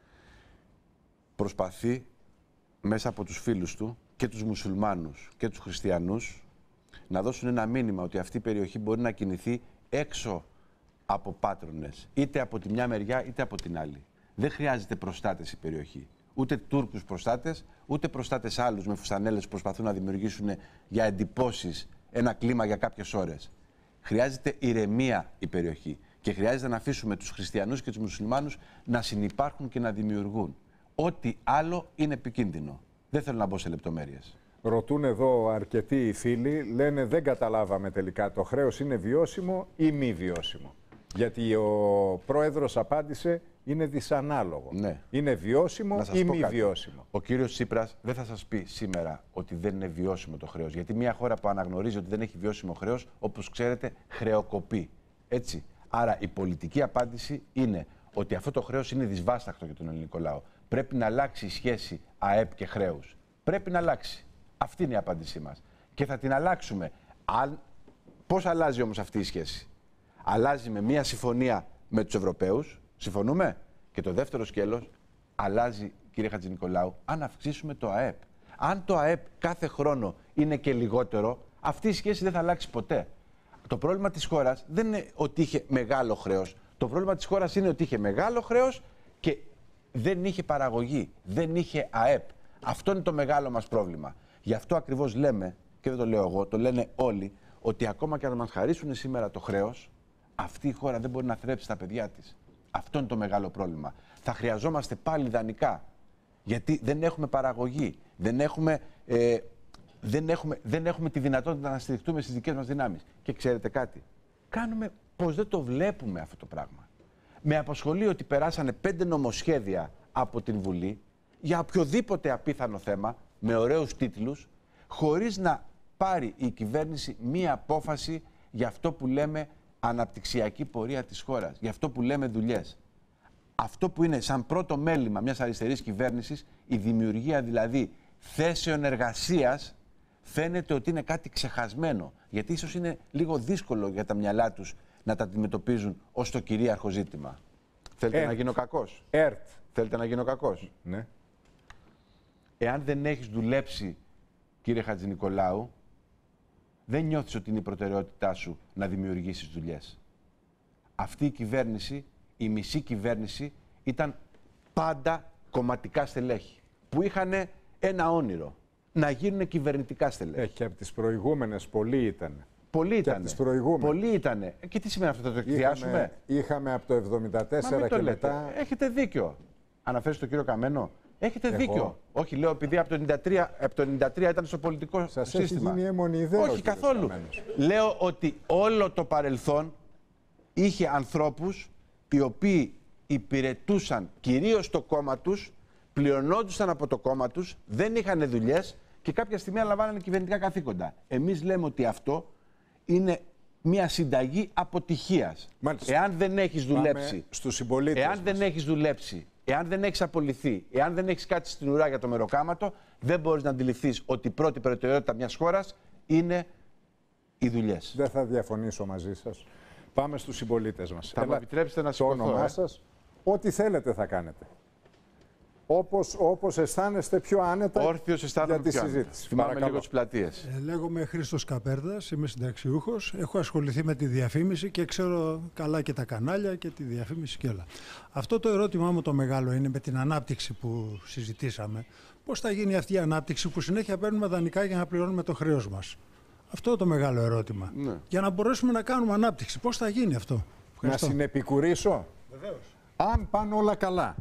Προσπαθεί μέσα από τους φίλους του και τους μουσουλμάνους και τους χριστιανούς να δώσουν ένα μήνυμα ότι αυτή η περιοχή μπορεί να κινηθεί έξω από πάτρονες. Είτε από τη μια μεριά είτε από την άλλη. Δεν χρειάζεται προστάτες η περιοχή. Ούτε Τούρκους προστάτες, ούτε προστάτες άλλους με φουστανέλες που προσπαθούν να δημιουργήσουν για εντυπώσεις ένα κλίμα για κάποιες ώρες. Χρειάζεται ηρεμία η περιοχή και χρειάζεται να αφήσουμε τους χριστιανούς και τους μουσουλμάνους να συνυπάρχουν και να δημιουργούν. Ό,τι άλλο είναι επικίνδυνο. Δεν θέλω να μπω σε λεπτομέρειες. Ρωτούν εδώ αρκετοί φίλοι, λένε δεν καταλάβαμε τελικά το χρέος είναι βιώσιμο ή μη βιώσιμο. Γιατί ο πρόεδρος απάντησε είναι δυσανάλογο. Ναι. Είναι βιώσιμο ή μη κάτι. βιώσιμο. Ο κύριος Τσίπρας δεν θα σας πει σήμερα ότι δεν είναι βιώσιμο το χρέος. Γιατί μια χώρα που αναγνωρίζει ότι δεν έχει βιώσιμο χρέος, όπως ξέρετε, χρεοκοπεί. Έτσι. Άρα η πολιτική απάντηση είναι ότι αυτό το χρέος είναι δυσβάσταχτο για τον ελληνικό λαό. Πρέπει να αλλάξει η σχέση ΑΕΠ και χρέους. Πρέπει να αλλάξει. Αυτή είναι η απάντησή μας. Και θα την αλλάξουμε. Αν... Πώς αλλάζει όμως αυτή η σχέση? Αλλάζει με μια συμφωνία με τους Ευρωπαίους. Συμφωνούμε? Και το δεύτερο σκέλος αλλάζει, κύριε Χατζηνικολάου, αν αυξήσουμε το ΑΕΠ. Αν το ΑΕΠ κάθε χρόνο είναι και λιγότερο, αυτή η σχέση δεν θα αλλάξει ποτέ. Το πρόβλημα της χώρας δεν είναι ότι είχε μεγάλο χρέος. Το πρόβλημα της χώρας είναι ότι είχε μεγάλο χρέος και δεν είχε παραγωγή, δεν είχε ΑΕΠ. Αυτό είναι το μεγάλο μας πρόβλημα. Γι' αυτό ακριβώς λέμε, και δεν το λέω εγώ, το λένε όλοι, ότι ακόμα και αν μας χαρίσουν σήμερα το χρέος, αυτή η χώρα δεν μπορεί να θρέψει τα παιδιά της. Αυτό είναι το μεγάλο πρόβλημα. Θα χρειαζόμαστε πάλι δανεικά, γιατί δεν έχουμε παραγωγή, δεν έχουμε, ε, δεν έχουμε, δεν έχουμε τη δυνατότητα να στηριχτούμε στις δικές μας δυνάμεις. Και ξέρετε κάτι, κάνουμε πως δεν το βλέπουμε αυτό το πράγμα. Με απασχολεί ότι περάσανε πέντε νομοσχέδια από την Βουλή για οποιοδήποτε απίθανο θέμα, με ωραίους τίτλους, χωρίς να πάρει η κυβέρνηση μία απόφαση για αυτό που λέμε αναπτυξιακή πορεία της χώρας, για αυτό που λέμε δουλειές. Αυτό που είναι σαν πρώτο μέλημα μιας αριστερής κυβέρνησης, η δημιουργία δηλαδή θέσεων εργασίας, φαίνεται ότι είναι κάτι ξεχασμένο. Γιατί ίσως είναι λίγο δύσκολο για τα μυαλά τους να τα αντιμετωπίζουν ως το κυρίαρχο ζήτημα. Θέλετε Ερτ. να γίνω κακός? Ερτ. Θέλετε να γίνω κακός? Ναι. Εάν δεν έχεις δουλέψει, κύριε Χατζηνικολάου, δεν νιώθεις ότι είναι η προτεραιότητά σου να δημιουργήσεις δουλειές. Αυτή η κυβέρνηση, η μισή κυβέρνηση, ήταν πάντα κομματικά στελέχη, που είχαν ένα όνειρο, να γίνουν κυβερνητικά στελέχη. Ε, και από τις προηγούμενες πολλοί ήταν. Πολλοί ήταν. Πολλοί ήταν. Και τι σημαίνει αυτό, θα το εκδιάσουμε? Είχαμε, είχαμε από το εβδομήντα τέσσερα και μετά... Έχετε δίκιο. Αναφέρεις τον κύριο Καμένο. Έχετε Εγώ. δίκιο. Όχι, λέω επειδή από το ενενήντα τρία, από το ενενήντα τρία ήταν στο πολιτικό Σας σύστημα. έχει γίνει αιμονιδέος. Όχι καθόλου. Λέω ότι όλο το παρελθόν είχε ανθρώπους οι οποίοι υπηρετούσαν κυρίως το κόμμα τους, πληρωνόντουσαν από το κόμμα τους, δεν είχαν δουλειές και κάποια στιγμή αναλαμβάνανε κυβερνητικά καθήκοντα. Εμείς λέμε ότι αυτό είναι μια συνταγή αποτυχίας. Μάλιστα. Εάν δεν έχεις δουλέψει, στους συμπολίτες εάν μας. δεν έχεις δουλέψει, εάν δεν έχεις απολυθεί, εάν δεν έχεις κάτι στην ουρά για το μεροκάματο, δεν μπορείς να αντιληφθείς ότι η πρώτη προτεραιότητα μιας χώρας είναι οι δουλειές. Δεν θα διαφωνήσω μαζί σας. Πάμε στους συμπολίτες μας. Θα μου επιτρέψετε να το σηκωθώ, όνομά ε? σας. Ό,τι θέλετε θα κάνετε. Όπως, όπως αισθάνεστε πιο άνετα Όρθιος αισθάνομαι για τη πιο άνετα. συζήτηση. Θυμάμαι Παρακαλώ. λίγο τις πλατείες. Ε, λέγομαι Χρήστος Καπέρδας, είμαι συνταξιούχος. Έχω ασχοληθεί με τη διαφήμιση και ξέρω καλά και τα κανάλια και τη διαφήμιση και όλα. Αυτό το ερώτημά μου το μεγάλο είναι με την ανάπτυξη που συζητήσαμε. Πώς θα γίνει αυτή η ανάπτυξη που συνέχεια παίρνουμε δανεικά για να πληρώνουμε το χρέος μας. Αυτό το μεγάλο ερώτημα. Ναι. Για να μπορέσουμε να κάνουμε ανάπτυξη. Πώς θα γίνει αυτό. Ευχαριστώ. Να συνεπικουρήσω. Βεβαίως. Αν πάνε όλα καλά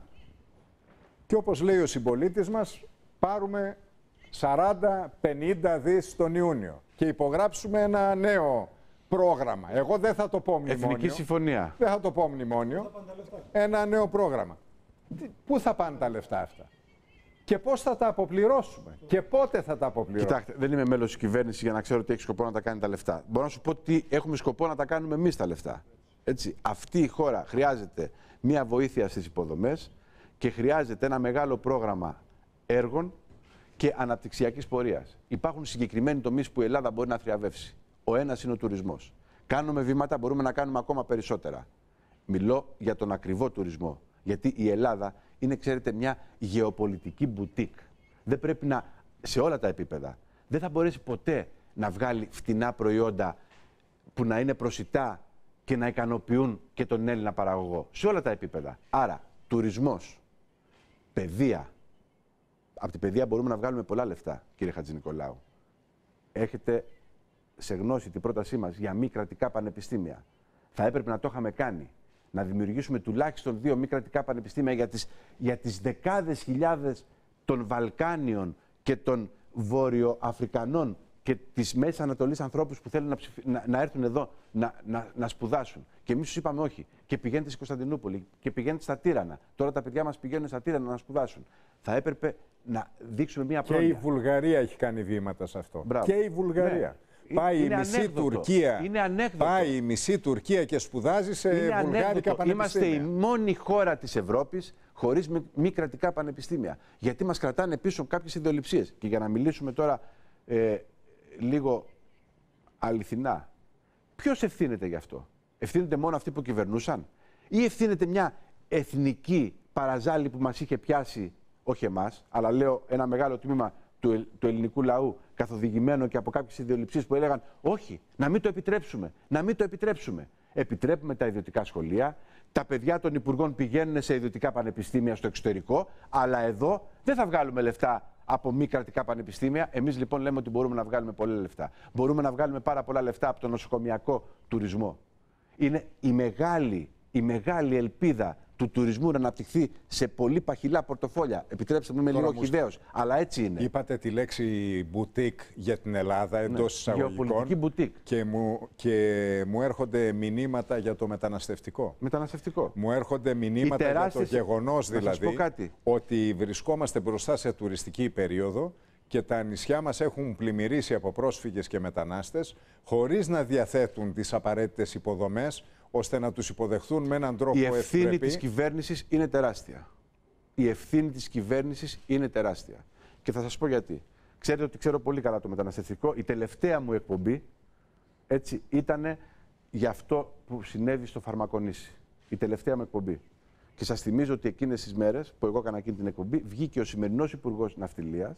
και όπως λέει ο συμπολίτης μας, πάρουμε σαράντα πενήντα δις τον Ιούνιο και υπογράψουμε ένα νέο πρόγραμμα. Εγώ δεν θα το πω μνημόνιο. Εθνική συμφωνία. Δεν θα το πω μνημόνιο. Ένα νέο πρόγραμμα. Τι- Πού θα πάνε τα λεφτά αυτά και πώς θα τα αποπληρώσουμε και πότε θα τα αποπληρώσουμε. Κοιτάξτε, δεν είμαι μέλος της κυβέρνησης για να ξέρω τι έχει σκοπό να τα κάνει τα λεφτά. Μπορώ να σου πω τι έχουμε σκοπό να τα κάνουμε εμείς τα λεφτά. Έτσι, αυτή η χώρα χρειάζεται μια βοήθεια στις υποδομές και χρειάζεται ένα μεγάλο πρόγραμμα έργων και αναπτυξιακής πορείας. Υπάρχουν συγκεκριμένοι τομείς που η Ελλάδα μπορεί να θριαβεύσει. Ο ένας είναι ο τουρισμός. Κάνουμε βήματα, μπορούμε να κάνουμε ακόμα περισσότερα. Μιλώ για τον ακριβό τουρισμό. Γιατί η Ελλάδα είναι, ξέρετε, μια γεωπολιτική μπουτίκ. Δεν πρέπει να, σε όλα τα επίπεδα, δεν θα μπορέσει ποτέ να βγάλει φτηνά προϊόντα που να είναι προσιτά και να ικανοποιούν και τον Έλληνα παραγωγό. Σε όλα τα επίπεδα. Άρα, τουρισμός, παιδεία. Από την παιδεία μπορούμε να βγάλουμε πολλά λεφτά, κύριε Χατζηνικολάου. Έχετε σε γνώση την πρότασή μας για μη κρατικά πανεπιστήμια. Θα έπρεπε να το είχαμε κάνει. Να δημιουργήσουμε τουλάχιστον δύο μη κρατικά πανεπιστήμια για τις, για τις δεκάδες χιλιάδες των Βαλκάνιων και των Βόρειο-Αφρικανών και της Μέσης Ανατολής ανθρώπους που θέλουν να, ψηφι... να, να έρθουν εδώ να, να, να σπουδάσουν. Και εμείς τους είπαμε όχι. Και πηγαίνετε στη Κωνσταντινούπολη και πηγαίνετε στα Τύρανα. Τώρα τα παιδιά μας πηγαίνουν στα Τύρανα να σπουδάσουν. Θα έπρεπε να δείξουμε μια πρόνοια. Και η Βουλγαρία έχει κάνει βήματα σε αυτό. Μπράβο. Και η Βουλγαρία. Ναι. Πάει είναι η μισή ανέκδοτο. Τουρκία. Είναι ανέκδοτο. Πάει η μισή Τουρκία και σπουδάζει σε Είναι βουλγάρικα ανέκδοτο. πανεπιστήμια. Είμαστε η μόνη χώρα της Ευρώπης χωρίς μη, μη κρατικά πανεπιστήμια. Γιατί μας κρατάνε πίσω κάποιες ιδεολειψίες. Και για να μιλήσουμε τώρα ε, λίγο αληθινά, ποιος ευθύνεται γι' αυτό? Ευθύνεται μόνο αυτοί που κυβερνούσαν? Ή ευθύνεται μια εθνική παραζάλη που μας είχε πιάσει, όχι εμάς, αλλά λέω ένα μεγάλο τμήμα του, του ελληνικού λαού, καθοδηγημένο και από κάποιες ιδεολειψίες που έλεγαν όχι, να μην το επιτρέψουμε, να μην το επιτρέψουμε. Επιτρέπουμε τα ιδιωτικά σχολεία, τα παιδιά των υπουργών πηγαίνουν σε ιδιωτικά πανεπιστήμια στο εξωτερικό, αλλά εδώ δεν θα βγάλουμε λεφτά από μη κρατικά πανεπιστήμια. Εμείς λοιπόν λέμε ότι μπορούμε να βγάλουμε πολλά λεφτά. Μπορούμε να βγάλουμε πάρα πολλά λεφτά από τον νοσοκομιακό τουρισμό. Είναι η μεγάλη, η μεγάλη ελπίδα του τουρισμού να αναπτυχθεί σε πολύ παχυλά πορτοφόλια. Επιτρέψτε μου, είμαι λίγο χυδαίος, αλλά έτσι είναι. Είπατε τη λέξη μπουτίκ για την Ελλάδα εντός εισαγωγικών. Γεωπολιτική μπουτίκ. Και μου, και μου έρχονται μηνύματα για το μεταναστευτικό. Μεταναστευτικό. Μου έρχονται μηνύματα για το γεγονός δηλαδή ότι βρισκόμαστε μπροστά σε τουριστική περίοδο και τα νησιά μας έχουν πλημμυρίσει από πρόσφυγες και μετανάστες χωρίς να διαθέτουν τις απαραίτητες υποδομές ώστε να τους υποδεχθούν με έναν τρόπο Η ευθύνη ευπρεπή. της κυβέρνησης είναι τεράστια. Η ευθύνη της κυβέρνησης είναι τεράστια. Και θα σας πω γιατί. Ξέρετε ότι ξέρω πολύ καλά το μεταναστευτικό. Η τελευταία μου εκπομπή έτσι ήταν για αυτό που συνέβη στο Φαρμακονήσι. Η τελευταία μου εκπομπή. Και σας θυμίζω ότι εκείνες τις μέρες που εγώ έκανα εκείνη την εκπομπή βγήκε ο σημερινός Υπουργός Ναυτιλίας.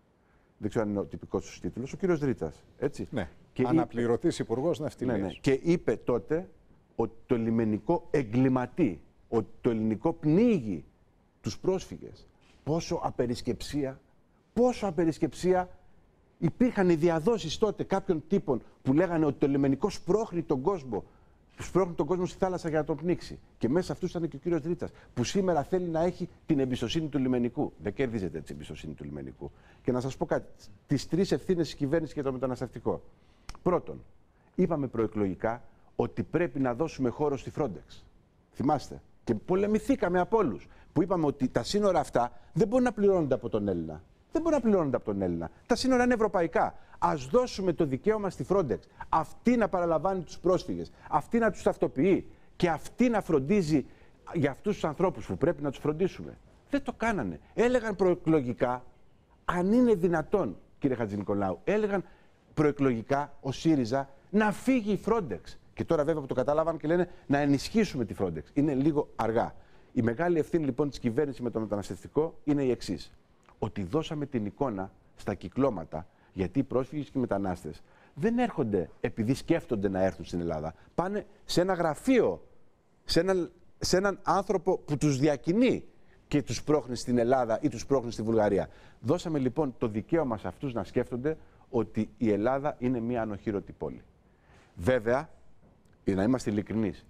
Δεν ξέρω αν είναι ο τυπικός του τίτλος, ο κύριος Δρίτσας. Έτσι. Ναι. Και Αναπληρωτής Υπουργός Ναυτιλίας. Ναι, ναι. Και είπε τότε ότι το λιμενικό εγκληματεί, ότι το ελληνικό πνίγει τους πρόσφυγες. Πόσο απερισκεψία, πόσο απερισκεψία. Υπήρχαν οι διαδόσεις τότε κάποιων τύπων που λέγανε ότι το λιμενικό σπρώχνει τον κόσμο, σπρώχνει τον κόσμο στη θάλασσα για να τον πνίξει. Και μέσα σε αυτούς ήταν και ο κύριος Δρίτσας, που σήμερα θέλει να έχει την εμπιστοσύνη του λιμενικού. Δεν κερδίζεται την εμπιστοσύνη του λιμενικού. Και να σας πω κάτι, τις τρεις ευθύνες της κυβέρνησης για το μεταναστευτικό. Πρώτον, είπαμε προεκλογικά ότι πρέπει να δώσουμε χώρο στη Frontex. Θυμάστε. Και πολεμηθήκαμε από όλους. Που είπαμε ότι τα σύνορα αυτά δεν μπορούν να πληρώνονται από τον Έλληνα. Δεν μπορούν να πληρώνονται από τον Έλληνα. Τα σύνορα είναι ευρωπαϊκά. Ας δώσουμε το δικαίωμα στη Frontex. Αυτή να παραλαμβάνει τους πρόσφυγες. Αυτή να τους ταυτοποιεί. Και αυτή να φροντίζει για αυτούς τους ανθρώπους που πρέπει να τους φροντίσουμε. Δεν το κάνανε. Έλεγαν προεκλογικά, αν είναι δυνατόν, κύριε Χατζηνικολάου, έλεγαν προεκλογικά ο ΣΥΡΙΖΑ να φύγει η Frontex. Και τώρα βέβαια που το κατάλαβαν και λένε να ενισχύσουμε τη Frontex. Είναι λίγο αργά. Η μεγάλη ευθύνη λοιπόν της κυβέρνησης με το μεταναστευτικό είναι η εξής. Ότι δώσαμε την εικόνα στα κυκλώματα, γιατί οι πρόσφυγες και οι μετανάστες δεν έρχονται επειδή σκέφτονται να έρθουν στην Ελλάδα. Πάνε σε ένα γραφείο, σε, ένα, σε έναν άνθρωπο που τους διακινεί και τους πρόχνει στην Ελλάδα ή τους πρόχνει στη Βουλγαρία. Δώσαμε λοιπόν το δικαίωμα σε αυτούς να σκέφτονται ότι η Ελλάδα είναι μια ανοχήρωτη πόλη. Βέβαια, για να είμαστε ειλικρινείς,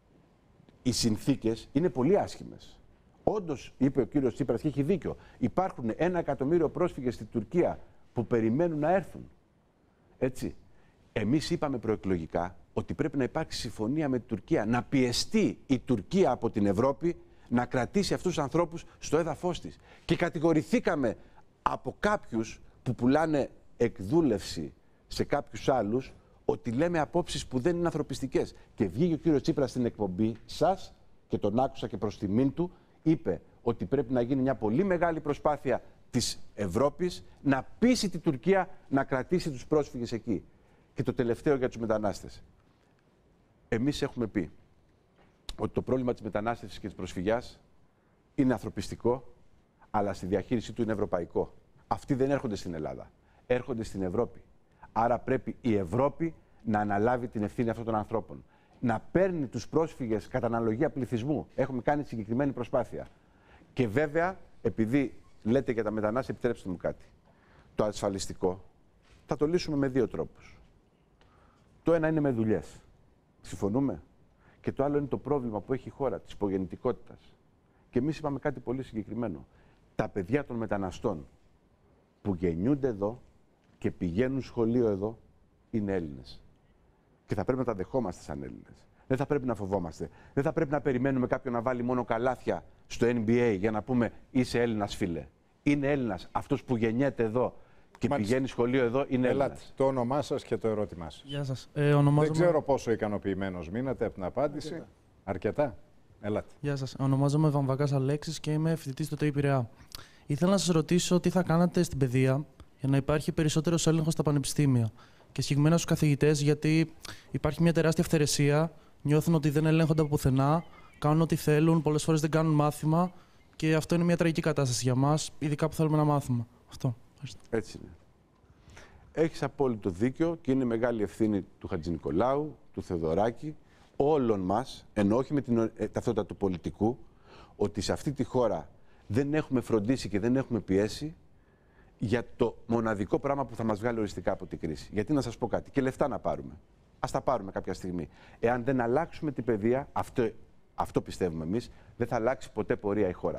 οι συνθήκες είναι πολύ άσχημες. Όντως, είπε ο κύριος Τσίπρας και έχει δίκιο, υπάρχουν ένα εκατομμύριο πρόσφυγες στη Τουρκία που περιμένουν να έρθουν. Έτσι. Εμείς είπαμε προεκλογικά ότι πρέπει να υπάρξει συμφωνία με την Τουρκία, να πιεστεί η Τουρκία από την Ευρώπη να κρατήσει αυτούς τους ανθρώπους στο έδαφος της. Και κατηγορηθήκαμε από κάποιους που πουλάνε εκδούλευση σε κάποιους άλλους ότι λέμε απόψεις που δεν είναι ανθρωπιστικές. Και βγήκε ο κύριος Τσίπρας στην εκπομπή σας και τον άκουσα και προς τιμήν του, είπε ότι πρέπει να γίνει μια πολύ μεγάλη προσπάθεια της Ευρώπης να πείσει την Τουρκία να κρατήσει τους πρόσφυγες εκεί. Και το τελευταίο για τους μετανάστες. Εμείς έχουμε πει ότι το πρόβλημα της μετανάστευσης και της προσφυγιάς είναι ανθρωπιστικό, αλλά στη διαχείρισή του είναι ευρωπαϊκό. Αυτοί δεν έρχονται στην Ελλάδα, έρχονται στην Ευρώπη. Άρα πρέπει η Ευρώπη να αναλάβει την ευθύνη αυτών των ανθρώπων. Να παίρνει τους πρόσφυγες κατά αναλογία πληθυσμού. Έχουμε κάνει συγκεκριμένη προσπάθεια. Και βέβαια, επειδή λέτε για τα μετανάστες, επιτρέψτε μου κάτι. Το ασφαλιστικό θα το λύσουμε με δύο τρόπους. Το ένα είναι με δουλειές. Συμφωνούμε. Και το άλλο είναι το πρόβλημα που έχει η χώρα, της υπογεννητικότητας. Και εμείς είπαμε κάτι πολύ συγκεκριμένο. Τα παιδιά των μεταναστών που γεννιούνται εδώ και πηγαίνουν σχολείο εδώ είναι Έλληνες. Και θα πρέπει να τα δεχόμαστε σαν Έλληνες. Δεν θα πρέπει να φοβόμαστε. Δεν θα πρέπει να περιμένουμε κάποιον να βάλει μόνο καλάθια στο N B A για να πούμε είσαι Έλληνας, φίλε. Είναι Έλληνας. Αυτός που γεννιέται εδώ και Μάλιστα. πηγαίνει σχολείο εδώ είναι Έλληνας. Ελάτε, το όνομά σας και το ερώτημά σας. Γεια σας. Ε, ονομάζομαι... Δεν ξέρω πόσο ικανοποιημένος μείνατε από την απάντηση. Αρκετά. Αρκετά. Ελάτε. Γεια σας. Ονομάζομαι Βαμβακάς Αλέξης και είμαι φοιτητής στο ΤΕΙ Πειραιά. Ήθελα να σας ρωτήσω τι θα κάνατε στην παιδεία για να υπάρχει περισσότερος έλεγχος στα πανεπιστήμια. Και συγκεκριμένα στους καθηγητές, γιατί υπάρχει μια τεράστια αυθαιρεσία, νιώθουν ότι δεν ελέγχονται από πουθενά, κάνουν ό,τι θέλουν, πολλές φορές δεν κάνουν μάθημα και αυτό είναι μια τραγική κατάσταση για μας, ειδικά που θέλουμε να μάθουμε. Αυτό. Έτσι είναι. Έχεις απόλυτο δίκιο και είναι μεγάλη ευθύνη του Χατζηνικολάου, του Θεοδωράκη, όλων μας, ενώ όχι με την ταυτότητα του πολιτικού, ότι σε αυτή τη χώρα δεν έχουμε φροντίσει και δεν έχουμε πιέσει για το μοναδικό πράγμα που θα μας βγάλει οριστικά από την κρίση. Γιατί να σας πω κάτι, και λεφτά να πάρουμε. Ας τα πάρουμε κάποια στιγμή. Εάν δεν αλλάξουμε την παιδεία, αυτό, αυτό πιστεύουμε εμείς, δεν θα αλλάξει ποτέ πορεία η χώρα.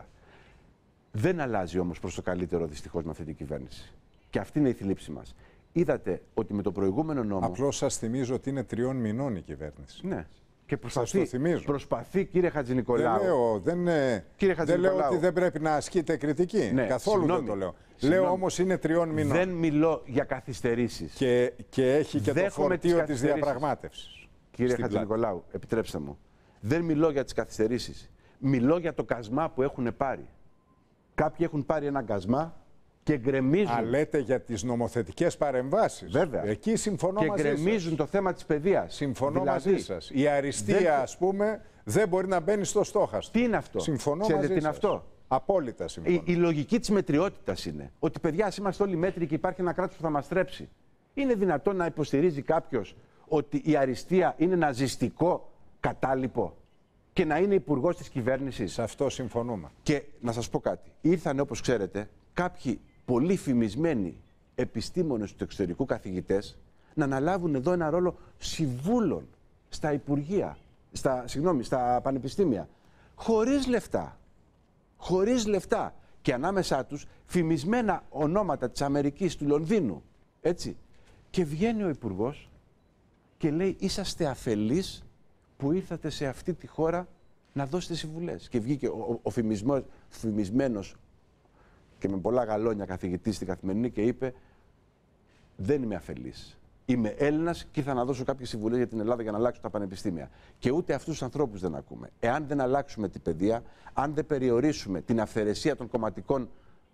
Δεν αλλάζει όμως προς το καλύτερο δυστυχώς με αυτή την κυβέρνηση. Και αυτή είναι η θλίψη μας. Είδατε ότι με το προηγούμενο νόμο. Απλώς σας θυμίζω ότι είναι τριών μηνών η κυβέρνηση. Ναι. Και προσπαθεί, προσπαθεί κύριε Χατζηνικολάου. Δεν λέω, δεν, κύριε δεν λέω ότι δεν πρέπει να ασκείτε κριτική. Ναι, καθόλου συγνώμη, δεν το λέω. Συγνώμη. Λέω όμως είναι τριών μηνών. Δεν μιλώ για καθυστερήσεις. Και, και έχει και Δέχομαι το φορτίο της διαπραγμάτευσης. Κύριε Χατζηνικολάου, επιτρέψτε μου. Δεν μιλώ για τις καθυστερήσεις. Μιλώ για το κασμά που έχουν πάρει. Κάποιοι έχουν πάρει ένα κασμά και γκρεμίζουν. Α, λέτε για τις νομοθετικές παρεμβάσεις. Βέβαια. Εκεί συμφωνώ και μαζί σας. Και γκρεμίζουν το θέμα της παιδείας. Συμφωνώ δηλαδή, μαζί σας. Η αριστεία, δεν... ας πούμε, δεν μπορεί να μπαίνει στο στόχαστρο. Τι είναι αυτό. Συμφωνώ Ξέρετε μαζί τι είναι σας. αυτό. Απόλυτα συμφωνώ. Η, η λογική της μετριότητας είναι ότι παιδιά, ας είμαστε όλοι μέτροι και υπάρχει ένα κράτος που θα μας στρέψει. Είναι δυνατόν να υποστηρίζει κάποιος ότι η αριστεία είναι ναζιστικό κατάλοιπο και να είναι υπουργός της κυβέρνησης. Σε αυτό συμφωνούμε. Και να σας πω κάτι. Ήρθαν, όπως ξέρετε, κάποιοι πολύ φημισμένοι επιστήμονες του εξωτερικού καθηγητές να αναλάβουν εδώ ένα ρόλο συμβούλων στα υπουργεία, στα, συγγνώμη, στα πανεπιστήμια. Χωρίς λεφτά. Χωρίς λεφτά. Και ανάμεσά τους φημισμένα ονόματα της Αμερικής, του Λονδίνου. Έτσι. Και βγαίνει ο υπουργός και λέει είσαστε αφελείς που ήρθατε σε αυτή τη χώρα να δώσετε συμβουλές. Και βγήκε ο, ο, ο φημισμένος και με πολλά γαλόνια καθηγητής στην Καθημερινή και είπε δεν είμαι αφελής. Είμαι Έλληνας και ήρθα να δώσω κάποιες συμβουλές για την Ελλάδα για να αλλάξουν τα πανεπιστήμια. Και ούτε αυτούς τους ανθρώπους δεν ακούμε. Εάν δεν αλλάξουμε την παιδεία, αν δεν περιορίσουμε την αυθαιρεσία των κομματικών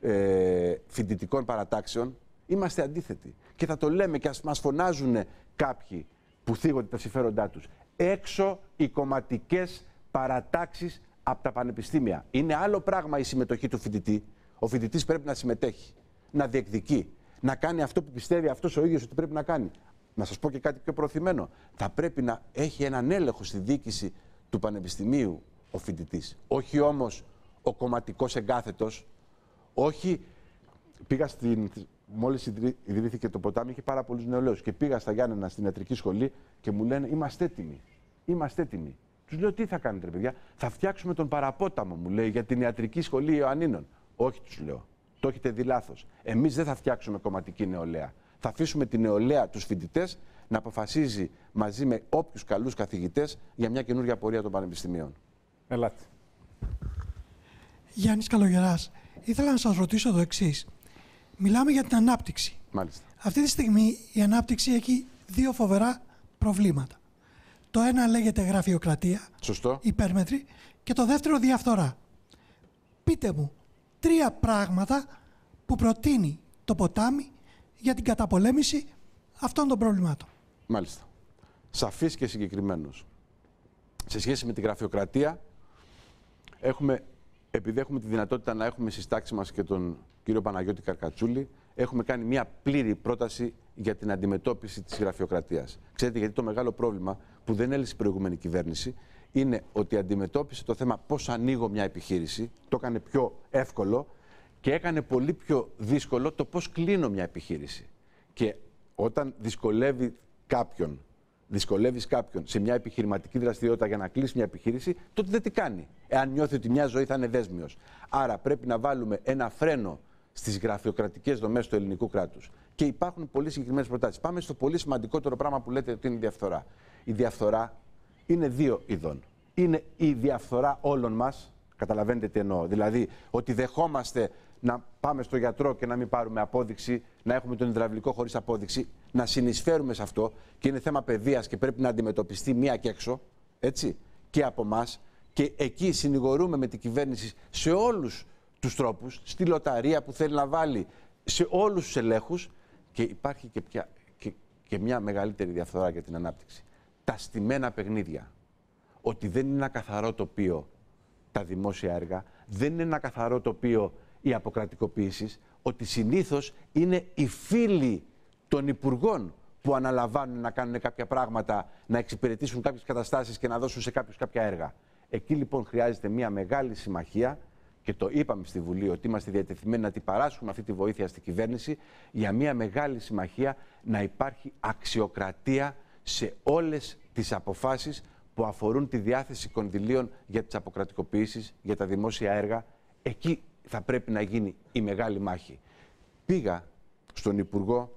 ε, φοιτητικών παρατάξεων, είμαστε αντίθετοι. Και θα το λέμε και ας μας φωνάζουν κάποιοι που θίγονται τα συμφέροντά τους. έξω οι κομματικές παρατάξεις από τα πανεπιστήμια. Είναι άλλο πράγμα η συμμετοχή του φοιτητή. Ο φοιτητής πρέπει να συμμετέχει, να διεκδικεί, να κάνει αυτό που πιστεύει αυτός ο ίδιος ότι πρέπει να κάνει. Να σας πω και κάτι πιο προωθημένο. Θα πρέπει να έχει έναν έλεγχο στη διοίκηση του πανεπιστημίου ο φοιτητής. Όχι όμως ο κομματικός εγκάθετος. Όχι. Πήγα στην. Μόλις ιδρύθηκε το ποτάμι, είχε πάρα πολλούς νεολαίους. Και πήγα στα Γιάννενα στην ιατρική σχολή και μου λένε: είμαστε έτοιμοι. Είμαστε έτοιμοι. Τους λέω: τι θα κάνετε, ρε παιδιά? Θα φτιάξουμε τον παραπόταμο, μου λέει, για την ιατρική σχολή Ιωαννίνων. Όχι, τους λέω. Το έχετε δει λάθος. Εμείς δεν θα φτιάξουμε κομματική νεολαία. Θα αφήσουμε τη νεολαία, τους φοιτητές, να αποφασίζει μαζί με όποιους καλούς καθηγητές για μια καινούργια πορεία των πανεπιστημίων. Ελάτε. Γιάννης Καλογεράς, ήθελα να σας ρωτήσω το εξής. Μιλάμε για την ανάπτυξη. Μάλιστα. Αυτή τη στιγμή η ανάπτυξη έχει δύο φοβερά προβλήματα. Το ένα λέγεται γραφειοκρατία, σωστό, υπέρμετρη, και το δεύτερο διαφθορά. Πείτε μου τρία πράγματα που προτείνει το ποτάμι για την καταπολέμηση αυτών των προβλημάτων. Μάλιστα. Σαφής και συγκεκριμένος. Σε σχέση με τη γραφειοκρατία, έχουμε, επειδή έχουμε τη δυνατότητα να έχουμε στις τάξεις μας και τον κύριο Παναγιώτη Καρκατσούλη, έχουμε κάνει μια πλήρη πρόταση για την αντιμετώπιση της γραφειοκρατίας. Ξέρετε, γιατί το μεγάλο πρόβλημα που δεν έλυσε η προηγούμενη κυβέρνηση είναι ότι αντιμετώπισε το θέμα πώς ανοίγω μια επιχείρηση, το έκανε πιο εύκολο και έκανε πολύ πιο δύσκολο το πώς κλείνω μια επιχείρηση. Και όταν δυσκολεύει κάποιον, δυσκολεύεις κάποιον σε μια επιχειρηματική δραστηριότητα για να κλείσει μια επιχείρηση, τότε δεν τι κάνει, εάν νιώθει ότι μια ζωή θα είναι δέσμιος. Άρα πρέπει να βάλουμε ένα φρένο στις γραφειοκρατικές δομές του ελληνικού κράτους. Και υπάρχουν πολύ συγκεκριμένες προτάσεις. Πάμε στο πολύ σημαντικότερο πράγμα που λέτε ότι είναι η διαφθορά. Η διαφθορά είναι δύο ειδών. Είναι η διαφθορά όλων μας, καταλαβαίνετε τι εννοώ. Δηλαδή ότι δεχόμαστε να πάμε στο γιατρό και να μην πάρουμε απόδειξη, να έχουμε τον υδραυλικό χωρίς απόδειξη, να συνεισφέρουμε σε αυτό και είναι θέμα παιδείας και πρέπει να αντιμετωπιστεί μία και έξω, έτσι, και από εμάς. Και εκεί συνηγορούμε με την κυβέρνηση σε όλους τους τρόπους, στη λοταρία που θέλει να βάλει, σε όλους τους ελέγχους, και υπάρχει και, πια, και, και μια μεγαλύτερη διαφθορά για την ανάπτυξη. Τα στημένα παιχνίδια. Ότι δεν είναι ένα καθαρό τοπίο τα δημόσια έργα, δεν είναι ένα καθαρό τοπίο οι αποκρατικοποίησεις, ότι συνήθως είναι οι φίλοι των υπουργών που αναλαμβάνουν να κάνουν κάποια πράγματα, να εξυπηρετήσουν κάποιες καταστάσεις και να δώσουν σε κάποιους κάποια έργα. Εκεί λοιπόν χρειάζεται μια μεγάλη συμμαχία και το είπαμε στη Βουλή ότι είμαστε διατεθειμένοι να την παράσχουμε αυτή τη βοήθεια στην κυβέρνηση για μια μεγάλη συμμαχία να υπάρχει αξιοκρατία σε όλες τις αποφάσεις που αφορούν τη διάθεση κονδυλίων για τις αποκρατικοποιήσεις, για τα δημόσια έργα. Εκεί θα πρέπει να γίνει η μεγάλη μάχη. Πήγα στον Υπουργό,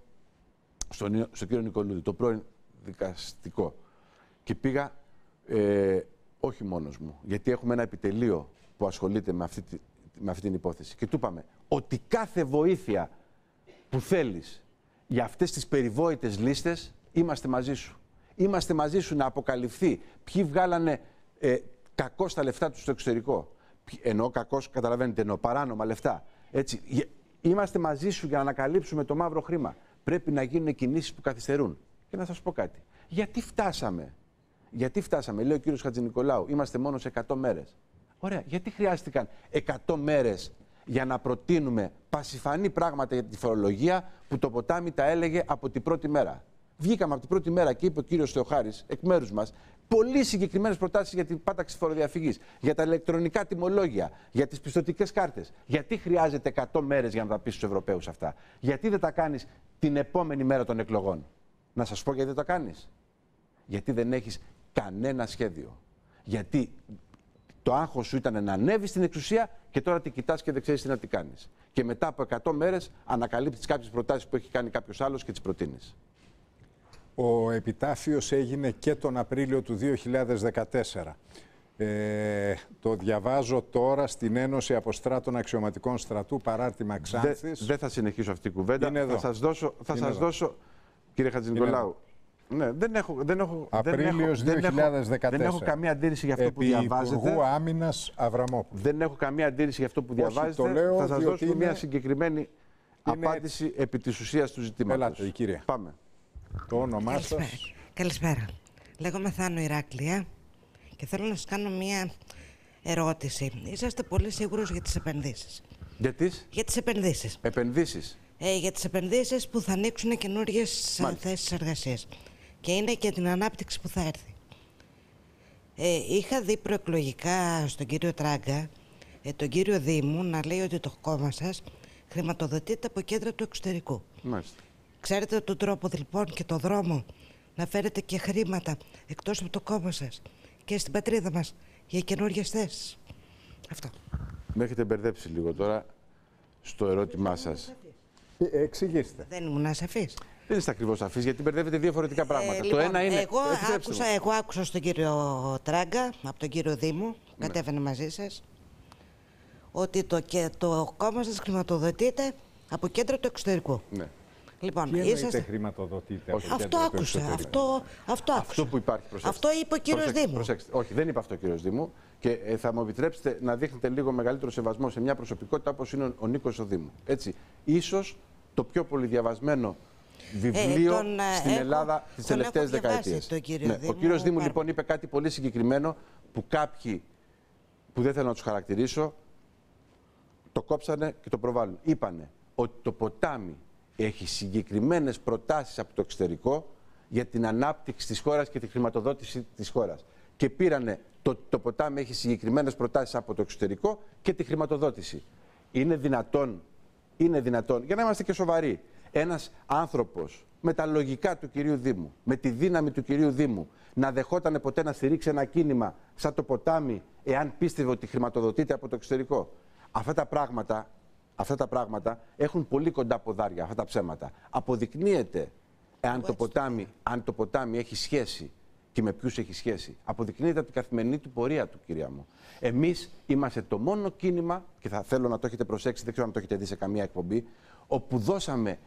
στον, στον κύριο Νικολούδη, το πρώην δικαστικό, και πήγα ε, όχι μόνος μου, γιατί έχουμε ένα επιτελείο που ασχολείται με αυτή, τη, με αυτή την υπόθεση. Και του είπαμε ότι κάθε βοήθεια που θέλεις για αυτές τις περιβόητες λίστες, είμαστε μαζί σου. Είμαστε μαζί σου να αποκαλυφθεί ποιοι βγάλανε ε, κακώς τα λεφτά τους στο εξωτερικό. Εννοώ κακώς, καταλαβαίνετε, εννοώ παράνομα λεφτά. Έτσι, είμαστε μαζί σου για να ανακαλύψουμε το μαύρο χρήμα. Πρέπει να γίνουν κινήσεις που καθυστερούν. Και να σας πω κάτι. Γιατί φτάσαμε, γιατί φτάσαμε, λέει ο κύριος Χατζηνικολάου, είμαστε μόνο σε εκατό μέρες. Ωραία, γιατί χρειάστηκαν εκατό μέρες για να προτείνουμε πασιφανή πράγματα για τη φορολογία που το ποτάμι τα έλεγε από την πρώτη μέρα. Βγήκαμε από την πρώτη μέρα και είπε ο κύριος Θεοχάρης, εκ μέρους μας, πολύ συγκεκριμένες προτάσεις για την πάταξη φοροδιαφυγής, για τα ηλεκτρονικά τιμολόγια, για τις πιστωτικές κάρτες. Γιατί χρειάζεται εκατό μέρες για να τα πεις στους Ευρωπαίους αυτά? Γιατί δεν τα κάνεις την επόμενη μέρα των εκλογών? Να σας πω γιατί δεν τα κάνεις. Γιατί δεν έχεις κανένα σχέδιο. Γιατί το άγχος σου ήταν να ανέβεις στην εξουσία και τώρα τη κοιτάς και δεν ξέρεις τι να τι κάνεις. Και μετά από εκατό μέρες ανακαλύπτεις κάποιες προτάσεις που έχει κάνει κάποιος άλλος και τις προτείνεις. Ο επιτάφιος έγινε και τον Απρίλιο του δύο χιλιάδες δεκατέσσερα. Ε, το διαβάζω τώρα στην Ένωση Αποστράτων Αξιωματικών Στρατού, παράρτημα Ξάνθης. Δεν δε θα συνεχίσω αυτή την κουβέντα. Είναι εδώ. Θα σας δώσω, θα σας δώσω κύριε Χατζηνικολάου. Ναι, δεν έχω, δεν έχω, Απρίλιος δύο χιλιάδες δεκατέσσερα. Δεν έχω καμία αντίρρηση για αυτό που διαβάζετε. Υπουργού Άμυνας Αβραμόπουλου. Δεν έχω καμία αντίρρηση για αυτό που διαβάζετε. Όχι, το λέω θα σας δώσω είναι... μια συγκεκριμένη είναι... απάντηση επί της ουσίας του ζητήματος. Ελάτε, η κυρία. Πάμε. Το όνομά Καλησπέρα. σας. Καλησπέρα. Λέγομαι Θάνο Ηράκλεια και θέλω να σας κάνω μία ερώτηση. Είσαστε πολύ σίγουρος για τις επενδύσεις? Για τις? Για τις επενδύσεις. Επενδύσεις. Ε, για τις επενδύσεις που θα ανοίξουν καινούργιες θέσεις εργασίας. Και είναι και την ανάπτυξη που θα έρθει. Ε, είχα δει προεκλογικά στον κύριο Τράγκα, ε, τον κύριο Δήμου, να λέει ότι το κόμμα σας χρηματοδοτείται από κέντρα του εξωτερικού. Μάλιστα. Ξέρετε τον τρόπο λοιπόν και τον δρόμο να φέρετε και χρήματα εκτός από το κόμμα σας και στην πατρίδα μας για καινούργιες θέσεις. Αυτό. Με έχετε μπερδέψει λίγο τώρα στο ερώτημά σας. Ε, εξηγήστε. Δεν ήμουν ασαφής. Δεν είστε ακριβώς σαφής, γιατί μπερδεύετε διαφορετικά πράγματα. Ε, το λοιπόν, ένα είναι. Εγώ άκουσα, εγώ άκουσα στον κύριο Τράγκα, από τον κύριο Δήμου, ναι. κατέβαινε μαζί σας, ότι το, και το κόμμα σας χρηματοδοτείται από κέντρο του εξωτερικού. Ναι. Λοιπόν, τι είσαστε... εννοείται χρηματοδοτείται από αυτό κέντρο άκουσα, του εξωτερικού? αυτό, αυτό άκουσα. Αυτό που υπάρχει, προσέξτε. Αυτό είπε ο κύριος προσέξτε, Δήμου. Προσέξτε. Όχι, δεν είπε αυτό ο κύριος Δήμου. Και ε, θα μου επιτρέψετε να δείχνετε λίγο μεγαλύτερο σεβασμό σε μια προσωπικότητα όπως είναι ο, ο Νίκος ο Δήμου. Έτσι, ίσως το πιο πολυδιαβασμένο βιβλίο ε, τον, στην έχω, Ελλάδα τις τελευταίες δεκαετίες. Κύριο Ναι, ο κύριος Δήμου λοιπόν είπε κάτι πολύ συγκεκριμένο που κάποιοι που δεν θέλω να τους χαρακτηρίσω το κόψανε και το προβάλλουν. Είπανε ότι το ποτάμι έχει συγκεκριμένες προτάσεις από το εξωτερικό για την ανάπτυξη της χώρας και τη χρηματοδότηση της χώρας. Και πήρανε το, το ποτάμι έχει συγκεκριμένες προτάσεις από το εξωτερικό και τη χρηματοδότηση. Είναι δυνατόν, είναι δυνατόν, για να είμαστε και σοβαροί, ένας άνθρωπος με τα λογικά του κυρίου Δήμου, με τη δύναμη του κυρίου Δήμου, να δεχόταν ποτέ να στηρίξει ένα κίνημα σαν το ποτάμι, εάν πίστευε ότι χρηματοδοτείται από το εξωτερικό? Αυτά τα πράγματα, αυτά τα πράγματα έχουν πολύ κοντά ποδάρια, αυτά τα ψέματα. Αποδεικνύεται εάν το ποτάμι, αν το ποτάμι έχει σχέση και με ποιους έχει σχέση. Αποδεικνύεται από την καθημερινή του πορεία του, κυρία μου. Εμείς είμαστε το μόνο κίνημα, και θα θέλω να το έχετε προσέξει, δεν ξέρω αν το έχετε δει σε καμία εκπομπή, όπου δώσαμε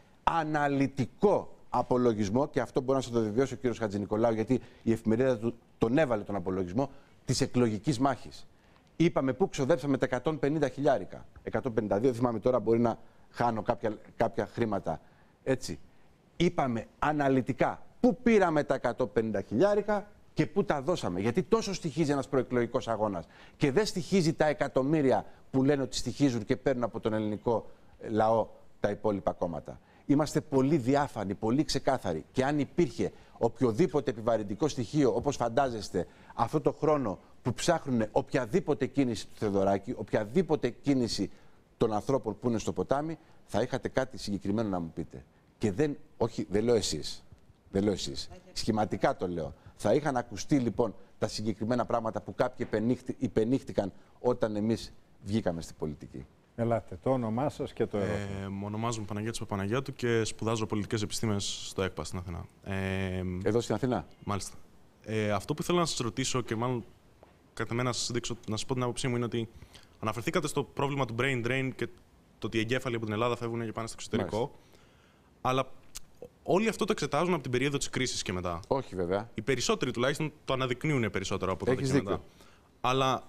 αναλυτικό απολογισμό, και αυτό μπορεί να σας το διαβιώσει ο κύριος Χατζηνικολάου, γιατί η εφημερίδα του τον έβαλε τον απολογισμό της εκλογικής μάχης. Είπαμε πού ξοδέψαμε τα εκατόν πενήντα χιλιάρικα. εκατόν πενήντα δύο, θυμάμαι τώρα, μπορεί να χάνω κάποια, κάποια χρήματα. Έτσι. Είπαμε αναλυτικά πού πήραμε τα εκατόν πενήντα χιλιάρικα και πού τα δώσαμε. Γιατί τόσο στοιχίζει ένας προεκλογικός αγώνας και δεν στοιχίζει τα εκατομμύρια που λένε ότι στοιχίζουν και παίρνουν από τον ελληνικό λαό τα υπόλοιπα κόμματα. Είμαστε πολύ διάφανοι, πολύ ξεκάθαροι. Και αν υπήρχε οποιοδήποτε επιβαρυντικό στοιχείο, όπως φαντάζεστε, αυτό το χρόνο που ψάχνουν οποιαδήποτε κίνηση του Θεοδωράκη, οποιαδήποτε κίνηση των ανθρώπων που είναι στο ποτάμι, θα είχατε κάτι συγκεκριμένο να μου πείτε. Και δεν, όχι, δεν λέω εσείς. Δεν λέω εσείς. Σχηματικά το λέω. Θα είχαν ακουστεί λοιπόν τα συγκεκριμένα πράγματα που κάποιοι υπενήχτηκαν όταν εμείς βγήκαμε στην πολιτική. Ελάτε, το όνομά σας και το ερώτημα. Ε, μου ονομάζομαι Παναγιώτης Παπαναγιώτου και σπουδάζω πολιτικές επιστήμες στο ΕΚΠΑ στην Αθηνά. Ε, Εδώ στην Αθηνά. Μάλιστα. Ε, αυτό που ήθελα να σας ρωτήσω και μάλλον κατά μένα να σας δείξω, να σας πω την άποψή μου, είναι ότι αναφερθήκατε στο πρόβλημα του brain drain και το ότι οι εγκέφαλοι από την Ελλάδα φεύγουν και πάνε στο εξωτερικό. Μάλιστα. Αλλά όλοι αυτό το εξετάζουν από την περίοδο της κρίσης και μετά. Όχι, βέβαια. Οι περισσότεροι τουλάχιστον το αναδεικνύουν περισσότερο από τότε και δίκιο. μετά. Αλλά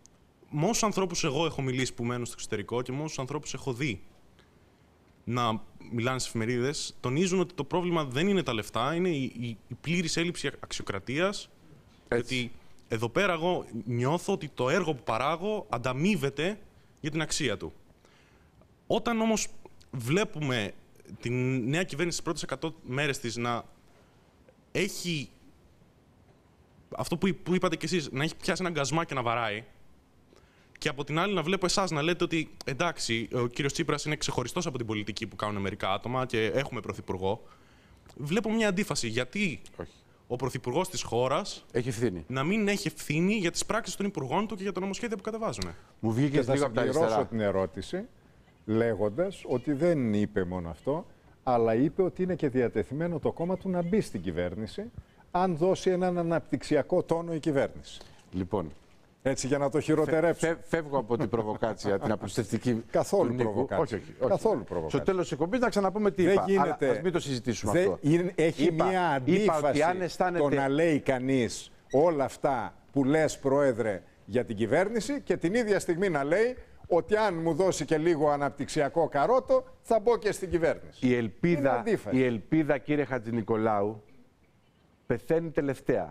με όσους ανθρώπους εγώ έχω μιλήσει που μένουν στο εξωτερικό και με όσους ανθρώπους έχω δει να μιλάνε στις εφημερίδες, τονίζουν ότι το πρόβλημα δεν είναι τα λεφτά, είναι η, η, η πλήρης έλλειψη αξιοκρατίας. Γιατί εδώ πέρα εγώ νιώθω ότι το έργο που παράγω ανταμείβεται για την αξία του. Όταν όμως βλέπουμε την νέα κυβέρνηση στις πρώτες εκατό μέρες της να έχει αυτό που, που είπατε κι εσείς, να έχει πιάσει ένα γκασμά και να βαράει, και από την άλλη να βλέπω εσάς να λέτε ότι εντάξει, ο κύριος Τσίπρας είναι ξεχωριστός από την πολιτική που κάνουν μερικά άτομα και έχουμε πρωθυπουργό, βλέπω μια αντίφαση. Γιατί Όχι. ο πρωθυπουργός της χώρας έχει ευθύνη. να μην έχει ευθύνη για τις πράξεις των υπουργών του και για το νομοσχέδιο που κατεβάζουν? Μου βγήκε και λίγο από τα αριστερά. Θα την ερώτηση λέγοντας ότι δεν είπε μόνο αυτό, αλλά είπε ότι είναι και διατεθειμένο το κόμμα του να μπει στην κυβέρνηση αν δώσει έναν αναπτυξιακό τόνο η κυβέρνηση. Λοιπόν, έτσι για να το χειροτερέψω. Φε, φεύγω από την προβοκάτσια, την απλουστευτική. Καθόλου προβοκάτσια. Όχι, όχι, όχι. Καθόλου προβοκάτσια. Στο τέλος της εκπομπής να ξαναπούμε τι δεν είπα. γίνεται, αλλά ας μην το συζητήσουμε δεν, αυτό. Είναι, έχει είπα, μια αντίφαση είπα αν αισθάνεται... το να λέει κανείς όλα αυτά που λες, Πρόεδρε, για την κυβέρνηση και την ίδια στιγμή να λέει ότι αν μου δώσει και λίγο αναπτυξιακό καρότο θα μπω και στην κυβέρνηση. Η ελπίδα, η ελπίδα κύριε Χατζηνικολάου, πεθαίνει τελευταία.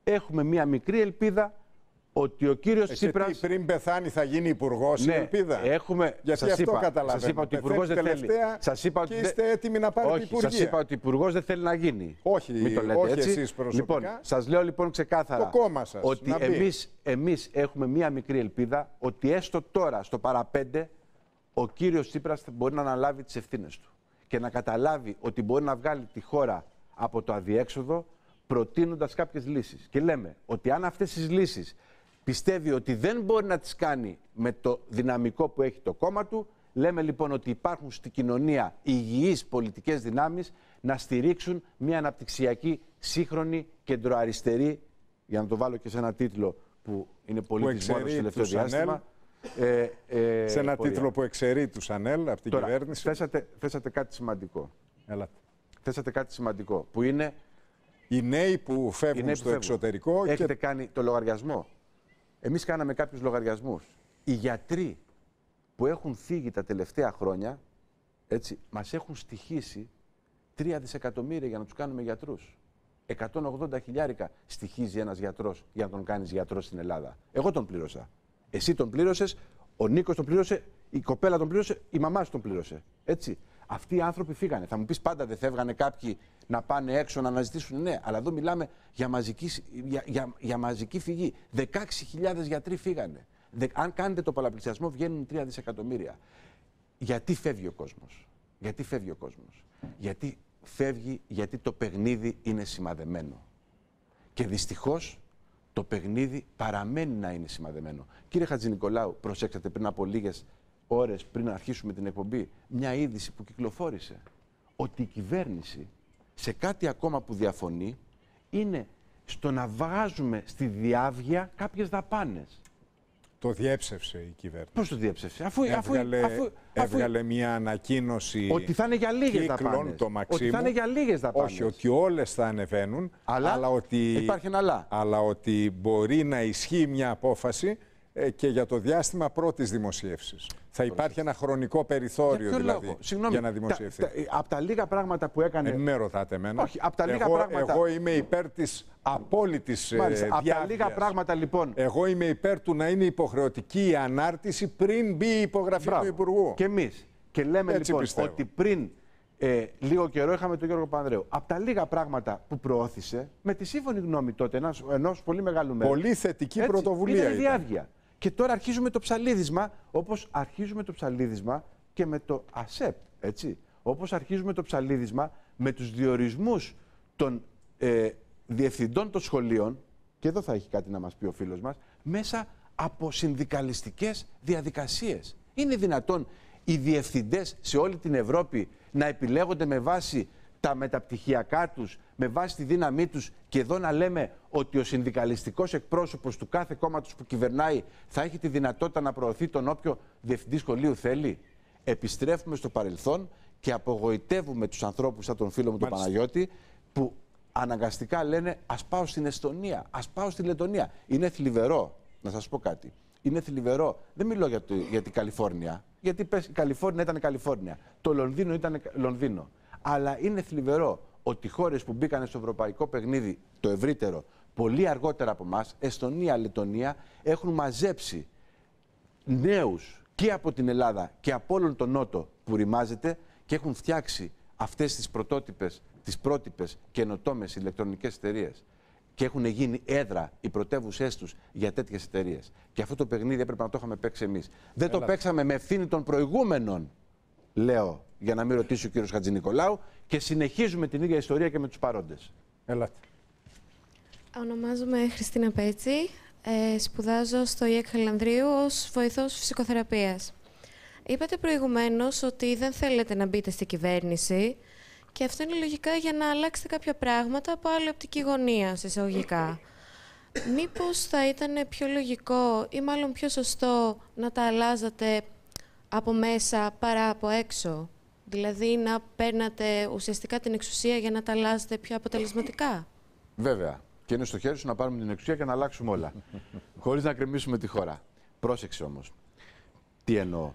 έχουμε μία μικρή ελπίδα ότι ο κύριος Εσύ Τσίπρας... τι, πριν πεθάνει θα γίνει υπουργός, ναι, η ελπίδα. Έχουμε... Γιατί σας αυτό είπα, καταλαβαίνω. Σας είπα ότι ο υπουργός δεν θέλει. Σας είπα και ότι... είστε έτοιμοι να πάρετε όχι, υπουργεία. σας είπα ότι ο υπουργός δεν θέλει να γίνει. Όχι, Μην το λέτε όχι έτσι. εσείς προσωπικά. Λοιπόν, σας λέω λοιπόν ξεκάθαρα το κόμμα σας, ότι εμείς, εμείς έχουμε μία μικρή ελπίδα ότι έστω τώρα στο παραπέντε ο κύριος Τσίπρας μπορεί να αναλάβει τις ευθύνες του και να καταλάβει ότι μπορεί να βγάλει τη χώρα από το αδιέξοδο προτείνοντας κάποιες λύσεις. Και λέμε ότι αν αυτές τις λύσεις πιστεύει ότι δεν μπορεί να τις κάνει με το δυναμικό που έχει το κόμμα του, λέμε λοιπόν ότι υπάρχουν στην κοινωνία υγιείς πολιτικές δυνάμεις να στηρίξουν μια αναπτυξιακή, σύγχρονη, κεντροαριστερή, για να το βάλω και σε ένα τίτλο που είναι πολύ της μόδας στο τελευταίο διάστημα. Ε, ε, σε ένα πορεία. Τίτλο που εξαιρεί τους ΑΝΕΛ από την Τώρα, κυβέρνηση. Θέσατε, θέσατε κάτι σημαντικό. Έλα. Θέσατε κάτι σημαντικό, που είναι... Οι νέοι που φεύγουν νέοι που στο φεύγουν. εξωτερικό... Έχετε και... κάνει το λογαριασμό. Εμείς κάναμε κάποιους λογαριασμούς. Οι γιατροί που έχουν φύγει τα τελευταία χρόνια, έτσι, μας έχουν στοιχήσει τρία δισεκατομμύρια για να τους κάνουμε γιατρούς. εκατόν ογδόντα χιλιάρικα στοιχίζει ένας γιατρός για να τον κάνεις γιατρό στην Ελλάδα. Εγώ τον πλήρωσα. Εσύ τον πλήρωσες, ο Νίκος τον πλήρωσε, η κοπέλα τον πλήρωσε, η μαμά σου τον πλήρωσε. Έτσι. Αυτοί οι άνθρωποι φύγανε. Θα μου πεις πάντα δεν φεύγανε κάποιοι να πάνε έξω να αναζητήσουν. Ναι, αλλά εδώ μιλάμε για μαζική, για, για, για μαζική φυγή. δεκαέξι χιλιάδες γιατροί φύγανε. Δε, αν κάνετε το πολλαπλησιασμό βγαίνουν τρία δισεκατομμύρια. Γιατί φεύγει ο κόσμος. Γιατί φεύγει ο κόσμος. Γιατί φεύγει γιατί το παιχνίδι είναι σημαδεμένο. Και δυστυχώς το παιχνίδι παραμένει να είναι σημαδεμένο. Κύριε Χατζηνικολάου, προσέξατε πριν από λίγες ώρες πριν αρχίσουμε την εκπομπή, μια είδηση που κυκλοφόρησε. Ότι η κυβέρνηση σε κάτι ακόμα που διαφωνεί είναι στο να βάζουμε στη διάβγεια κάποιες δαπάνες. Το διέψευσε η κυβέρνηση. Πώς το διέψευσε, αφού έβγαλε, αφού, αφού, έβγαλε μια ανακοίνωση ότι θα είναι για λίγες δαπάνες. Το ότι θα είναι για λίγες δαπάνες. Όχι, ότι όλες θα ανεβαίνουν, αλλά, αλλά, ότι, υπάρχει ένα αλλά. αλλά ότι μπορεί να ισχύει μια απόφαση ε, και για το διάστημα πρώτης δημοσίευσης. Θα υπάρχει ένα χρονικό περιθώριο για δηλαδή Συγγνώμη, για να δημοσιευθεί. Τα, τα, από τα λίγα πράγματα που έκανε... Δεν με ρωτάτε εμένα. Όχι, από τα λίγα εγώ, πράγματα... εγώ είμαι υπέρ της απόλυτης διάβγειας. Από τα λίγα πράγματα λοιπόν... Εγώ είμαι υπέρ του να είναι υποχρεωτική η ανάρτηση πριν μπει η υπογραφή Μπράβο. του Υπουργού. Και εμείς. Και λέμε Έτσι λοιπόν πιστεύω. ότι πριν ε, λίγο καιρό είχαμε τον Γιώργο Πανδρέου. Από τα λίγα πράγματα που προώθησε, με τη σύμφωνη γνώμη τότε ενός, ενός πολύ μεγάλου μέρους. Πολύ θετική έτσι, πρωτοβουλία ήταν η διάβγεια. Και τώρα αρχίζουμε το ψαλίδισμα, όπως αρχίζουμε το ψαλίδισμα και με το ΑΣΕΠ, έτσι. Όπως αρχίζουμε το ψαλίδισμα με τους διορισμούς των ε, διευθυντών των σχολείων, και εδώ θα έχει κάτι να μας πει ο φίλος μας, μέσα από συνδικαλιστικές διαδικασίες. Είναι δυνατόν οι διευθυντές σε όλη την Ευρώπη να επιλέγονται με βάση τα μεταπτυχιακά τους, με βάση τη δύναμή τους και εδώ να λέμε ότι ο συνδικαλιστικός εκπρόσωπος του κάθε κόμματος που κυβερνάει θα έχει τη δυνατότητα να προωθεί τον όποιο διευθυντή σχολείου θέλει. Επιστρέφουμε στο παρελθόν και απογοητεύουμε τους ανθρώπους σαν τον φίλο μου τον Παναγιώτη που αναγκαστικά λένε ας πάω στην Εστονία, ας πάω στη Λετονία. Είναι θλιβερό, να σας πω κάτι. Είναι θλιβερό. Δεν μιλώ για, το, για την Καλιφόρνια, γιατί πες, η Καλιφόρνια ήταν Καλιφόρνια. Το Λονδίνο ήταν Λονδίνο. Αλλά είναι θλιβερό ότι χώρες που μπήκαν στο ευρωπαϊκό παιχνίδι, το ευρύτερο, πολύ αργότερα από εμάς, Εστονία, Λετονία, έχουν μαζέψει νέους και από την Ελλάδα και από όλον τον Νότο που ρημάζεται και έχουν φτιάξει αυτές τις πρωτότυπες, τις πρότυπες καινοτόμες ηλεκτρονικές εταιρείες. Και έχουν γίνει έδρα οι πρωτεύουσές τους για τέτοιες εταιρείες. Και αυτό το παιχνίδι έπρεπε να το είχαμε παίξει εμείς. Δεν Έλα. το παίξαμε με ευθύνη των προηγούμενων, λέω, για να μην ρωτήσει ο κύριος Χατζηνικολάου, και συνεχίζουμε την ίδια ιστορία και με τους παρόντες. Ελάτε. Ονομάζομαι Χριστίνα Πέτσι. Ε, σπουδάζω στο ΙΕΚ Χαλανδρίου ως βοηθός φυσικοθεραπείας. Είπατε προηγουμένως ότι δεν θέλετε να μπείτε στην κυβέρνηση και αυτό είναι λογικά για να αλλάξετε κάποια πράγματα από άλλη οπτική γωνία, σε εισαγωγικά. Μήπως θα ήταν πιο λογικό ή μάλλον πιο σωστό να τα αλλάζατε από μέσα παρά από έξω? Δηλαδή να παίρνατε ουσιαστικά την εξουσία για να τα αλλάζετε πιο αποτελεσματικά. Βέβαια. Και είναι στο χέρι σου να πάρουμε την εξουσία και να αλλάξουμε όλα. Χωρίς να κρεμίσουμε τη χώρα. Πρόσεξε όμως. Τι εννοώ.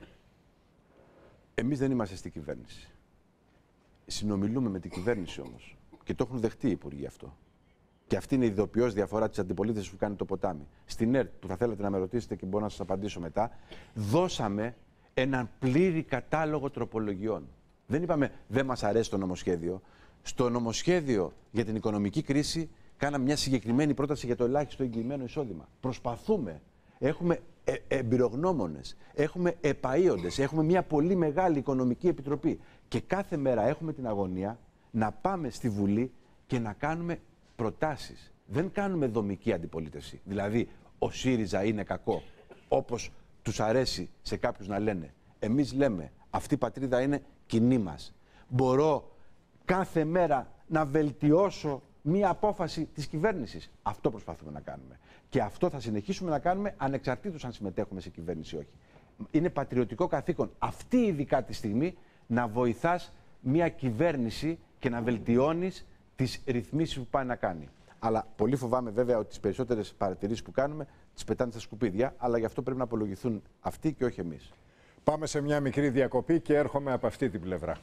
Εμείς δεν είμαστε στην κυβέρνηση. Συνομιλούμε με την κυβέρνηση όμως. Και το έχουν δεχτεί οι υπουργοί αυτό. Και αυτή είναι η ειδοποιώς διαφορά της αντιπολίτευσης που κάνει το ποτάμι. Στην ΕΡΤ, που θα θέλετε να με ρωτήσετε και μπορώ να σας απαντήσω μετά, δώσαμε έναν πλήρη κατάλογο τροπολογιών. Δεν είπαμε δεν μας αρέσει το νομοσχέδιο. Στο νομοσχέδιο για την οικονομική κρίση κάναμε μια συγκεκριμένη πρόταση για το ελάχιστο εγγυημένο εισόδημα. Προσπαθούμε. Έχουμε ε, εμπειρογνώμονες, έχουμε επαΐοντες, έχουμε μια πολύ μεγάλη οικονομική επιτροπή. Και κάθε μέρα έχουμε την αγωνία να πάμε στη Βουλή και να κάνουμε προτάσεις. Δεν κάνουμε δομική αντιπολίτευση. Δηλαδή, ο ΣΥΡΙΖΑ είναι κακό, όπως τους αρέσει σε κάποιους να λένε. Εμείς λέμε, αυτή η πατρίδα είναι κοινή μας. Μπορώ κάθε μέρα να βελτιώσω μία απόφαση της κυβέρνησης. Αυτό προσπαθούμε να κάνουμε. Και αυτό θα συνεχίσουμε να κάνουμε ανεξαρτήτως αν συμμετέχουμε σε κυβέρνηση ή όχι. Είναι πατριωτικό καθήκον αυτή ειδικά τη στιγμή να βοηθάς μία κυβέρνηση και να βελτιώνεις τις ρυθμίσεις που πάει να κάνει. Αλλά πολύ φοβάμαι βέβαια ότι τις περισσότερες παρατηρήσεις που κάνουμε τις πετάνε στα σκουπίδια, αλλά γι' αυτό πρέπει να απολογηθούν αυτοί και όχι εμείς. Πάμε σε μια μικρή διακοπή και έρχομαι από αυτή την πλευρά.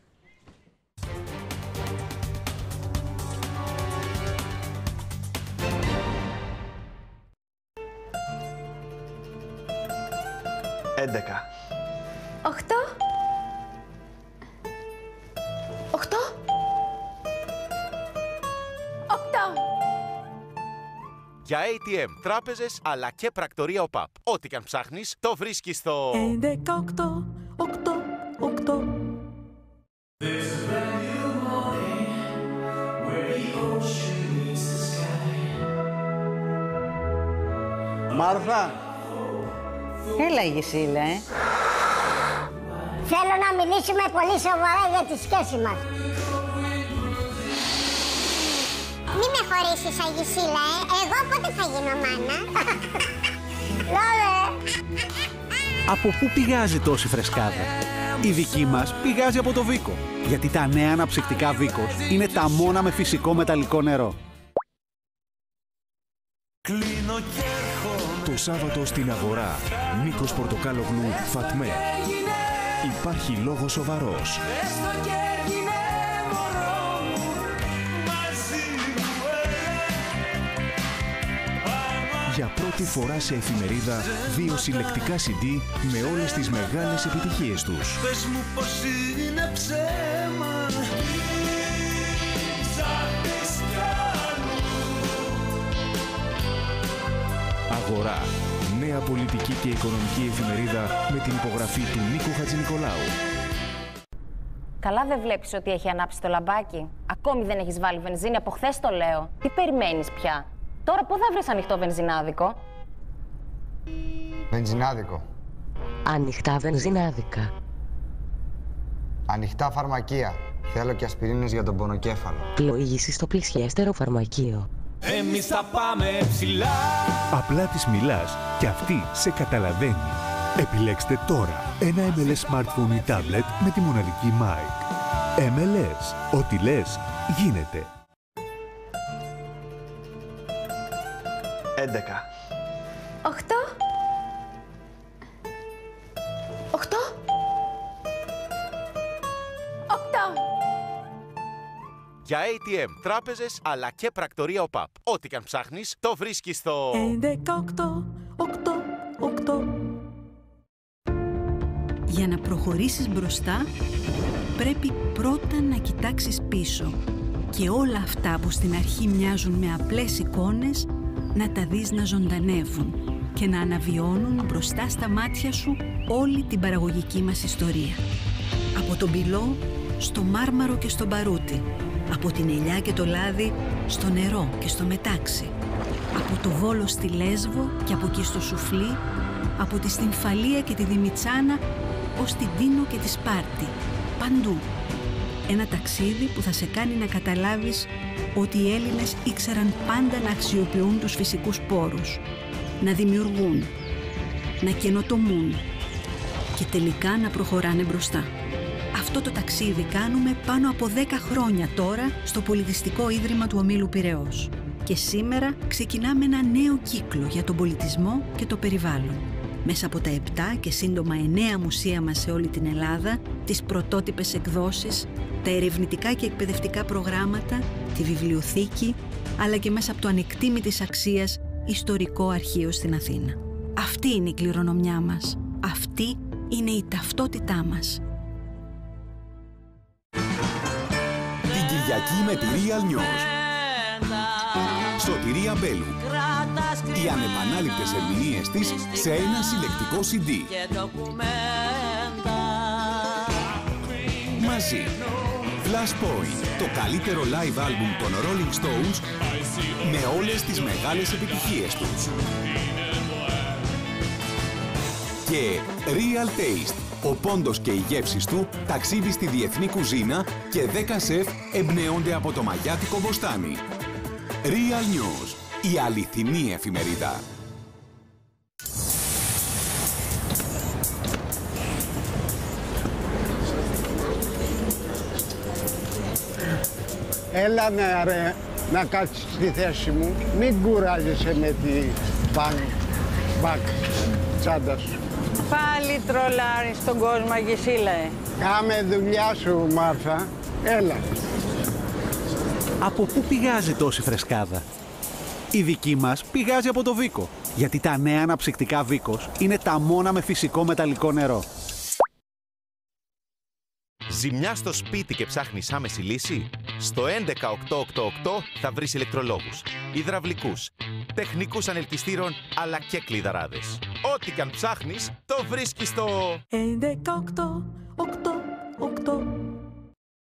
έντεκα. Οχτώ. Οχτώ. Οκτώ. Για έι τι εμ, τράπεζες, αλλά και πρακτορία ΟΠΑΠ. Ό,τι και αν ψάχνεις, το βρίσκεις στο... έντεκα, οκτώ, οκτώ, οκτώ. Μάρθα! Έλα, Γεσίλα, ε. Θέλω να μιλήσουμε πολύ σοβαρά για τη σχέση μας. Μη με χωρίσεις, Αγισίλα, ε. Εγώ πότε θα γίνω μάνα. Λόλε. Από πού πηγάζει τόση φρεσκάδα? Η δική μας πηγάζει από το Βίκο. Γιατί τα νέα αναψυκτικά Βίκος είναι τα μόνα με φυσικό μεταλλικό νερό. Κλείνω και έρχομαι. Το Σάββατο στην Αγορά. Νίκος Πορτοκάλογλου, Φατμέ. Υπάρχει λόγος σοβαρός. Για πρώτη φορά σε εφημερίδα, δύο συλλεκτικά σι ντι με όλες τις μεγάλες επιτυχίες τους. Πες μου πως είναι ψέμα. Αγορά. Νέα πολιτική και οικονομική εφημερίδα με την υπογραφή του Νίκο Χατζηνικολάου. Καλά δεν βλέπεις ότι έχει ανάψει το λαμπάκι? Ακόμη δεν έχεις βάλει βενζίνη, από χθες το λέω. Τι περιμένεις πια? Τώρα πού θα βρεις ανοιχτό βενζινάδικο? Βενζινάδικο. Ανοιχτά βενζινάδικα. Ανοιχτά φαρμακεία. Θέλω και ασπιρίνες για τον πονοκέφαλο. Πλοήγηση στο πλησιέστερο φαρμακείο. Εμείς θα πάμε ψηλά. Απλά της μιλάς και αυτή σε καταλαβαίνει. Επιλέξτε τώρα ένα εμ ελ ες smartphone ή tablet με τη μοναδική Mike. εμ ελ ες. Ό,τι λες γίνεται. έντεκα. Οχτώ. Οχτώ. Οκτώ. Για έι τι εμ, τράπεζες, αλλά και πρακτορία ΟΠΑΠ. Ό,τι και αν ψάχνεις, το βρίσκεις στο... έντεκα, οκτώ, οκτώ, οκτώ. Για να προχωρήσεις μπροστά, πρέπει πρώτα να κοιτάξεις πίσω και όλα αυτά που στην αρχή μοιάζουν με απλές εικόνες, να τα δεις να ζωντανεύουν και να αναβιώνουν μπροστά στα μάτια σου όλη την παραγωγική μας ιστορία. Από τον πυλό στο μάρμαρο και στο μπαρούτι, από την ελιά και το λάδι στο νερό και στο μετάξι, από το Βόλο στη Λέσβο και από εκεί στο Σουφλί, από τη Στυμφαλία και τη Δημητσάνα ως την Τίνο και τη Σπάρτη, παντού. Ένα ταξίδι που θα σε κάνει να καταλάβεις ότι οι Έλληνες ήξεραν πάντα να αξιοποιούν τους φυσικούς πόρους, να δημιουργούν, να καινοτομούν και τελικά να προχωράνε μπροστά. Αυτό το ταξίδι κάνουμε πάνω από δέκα χρόνια τώρα στο Πολιτιστικό Ίδρυμα του Ομίλου Πειραιώς. Και σήμερα ξεκινάμε ένα νέο κύκλο για τον πολιτισμό και το περιβάλλον. Μέσα από τα επτά και σύντομα εννέα μουσεία μας σε όλη την Ελλάδα, τις πρωτότυπες εκδόσεις, τα ερευνητικά και εκπαιδευτικά προγράμματα, τη βιβλιοθήκη, αλλά και μέσα από το ανεκτήμητης αξίας ιστορικό αρχείο στην Αθήνα. Αυτή είναι η κληρονομιά μας. Αυτή είναι η ταυτότητά μας. Την Κυριακή με τη Real News. Σωτηρία Μπέλου. Οι ανεπανάληπτες ερμηνείες της σε ένα συλλεκτικό σι ντι. Μαζί. Flashpoint, το καλύτερο live album των Rolling Stones με όλες τις μεγάλες επιτυχίες τους. Και Real Taste, ο πόντος και οι γεύσεις του, ταξίδι στη διεθνή κουζίνα και δέκα σεφ εμπνέονται από το μαγιάτικο μποστάνι. Real News, η αληθινή εφημερίδα. Έλα νεαρέ, να κάτσεις στη θέση μου. Μην κουράζεσαι με τη μπακ, μπακ τσάντα σου. Πάλι τρολάρεις τον κόσμο, Αγισίλα, ε. Κάμε δουλειά σου, Μάρθα. Έλα. Από πού πηγάζει τόση φρεσκάδα? Η δική μας πηγάζει από το Βίκο, γιατί τα νέα αναψυκτικά Βίκος είναι τα μόνα με φυσικό μεταλλικό νερό. Ζημιά στο σπίτι και ψάχνεις άμεση λύση? Στο έντεκα οκτώ οκτώ οκτώ θα βρεις ηλεκτρολόγους, υδραυλικούς, τεχνικούς ανελκυστήρων αλλά και κλειδαράδες. Ό,τι και αν ψάχνεις, το βρίσκεις στο έντεκα οκτώ οκτώ.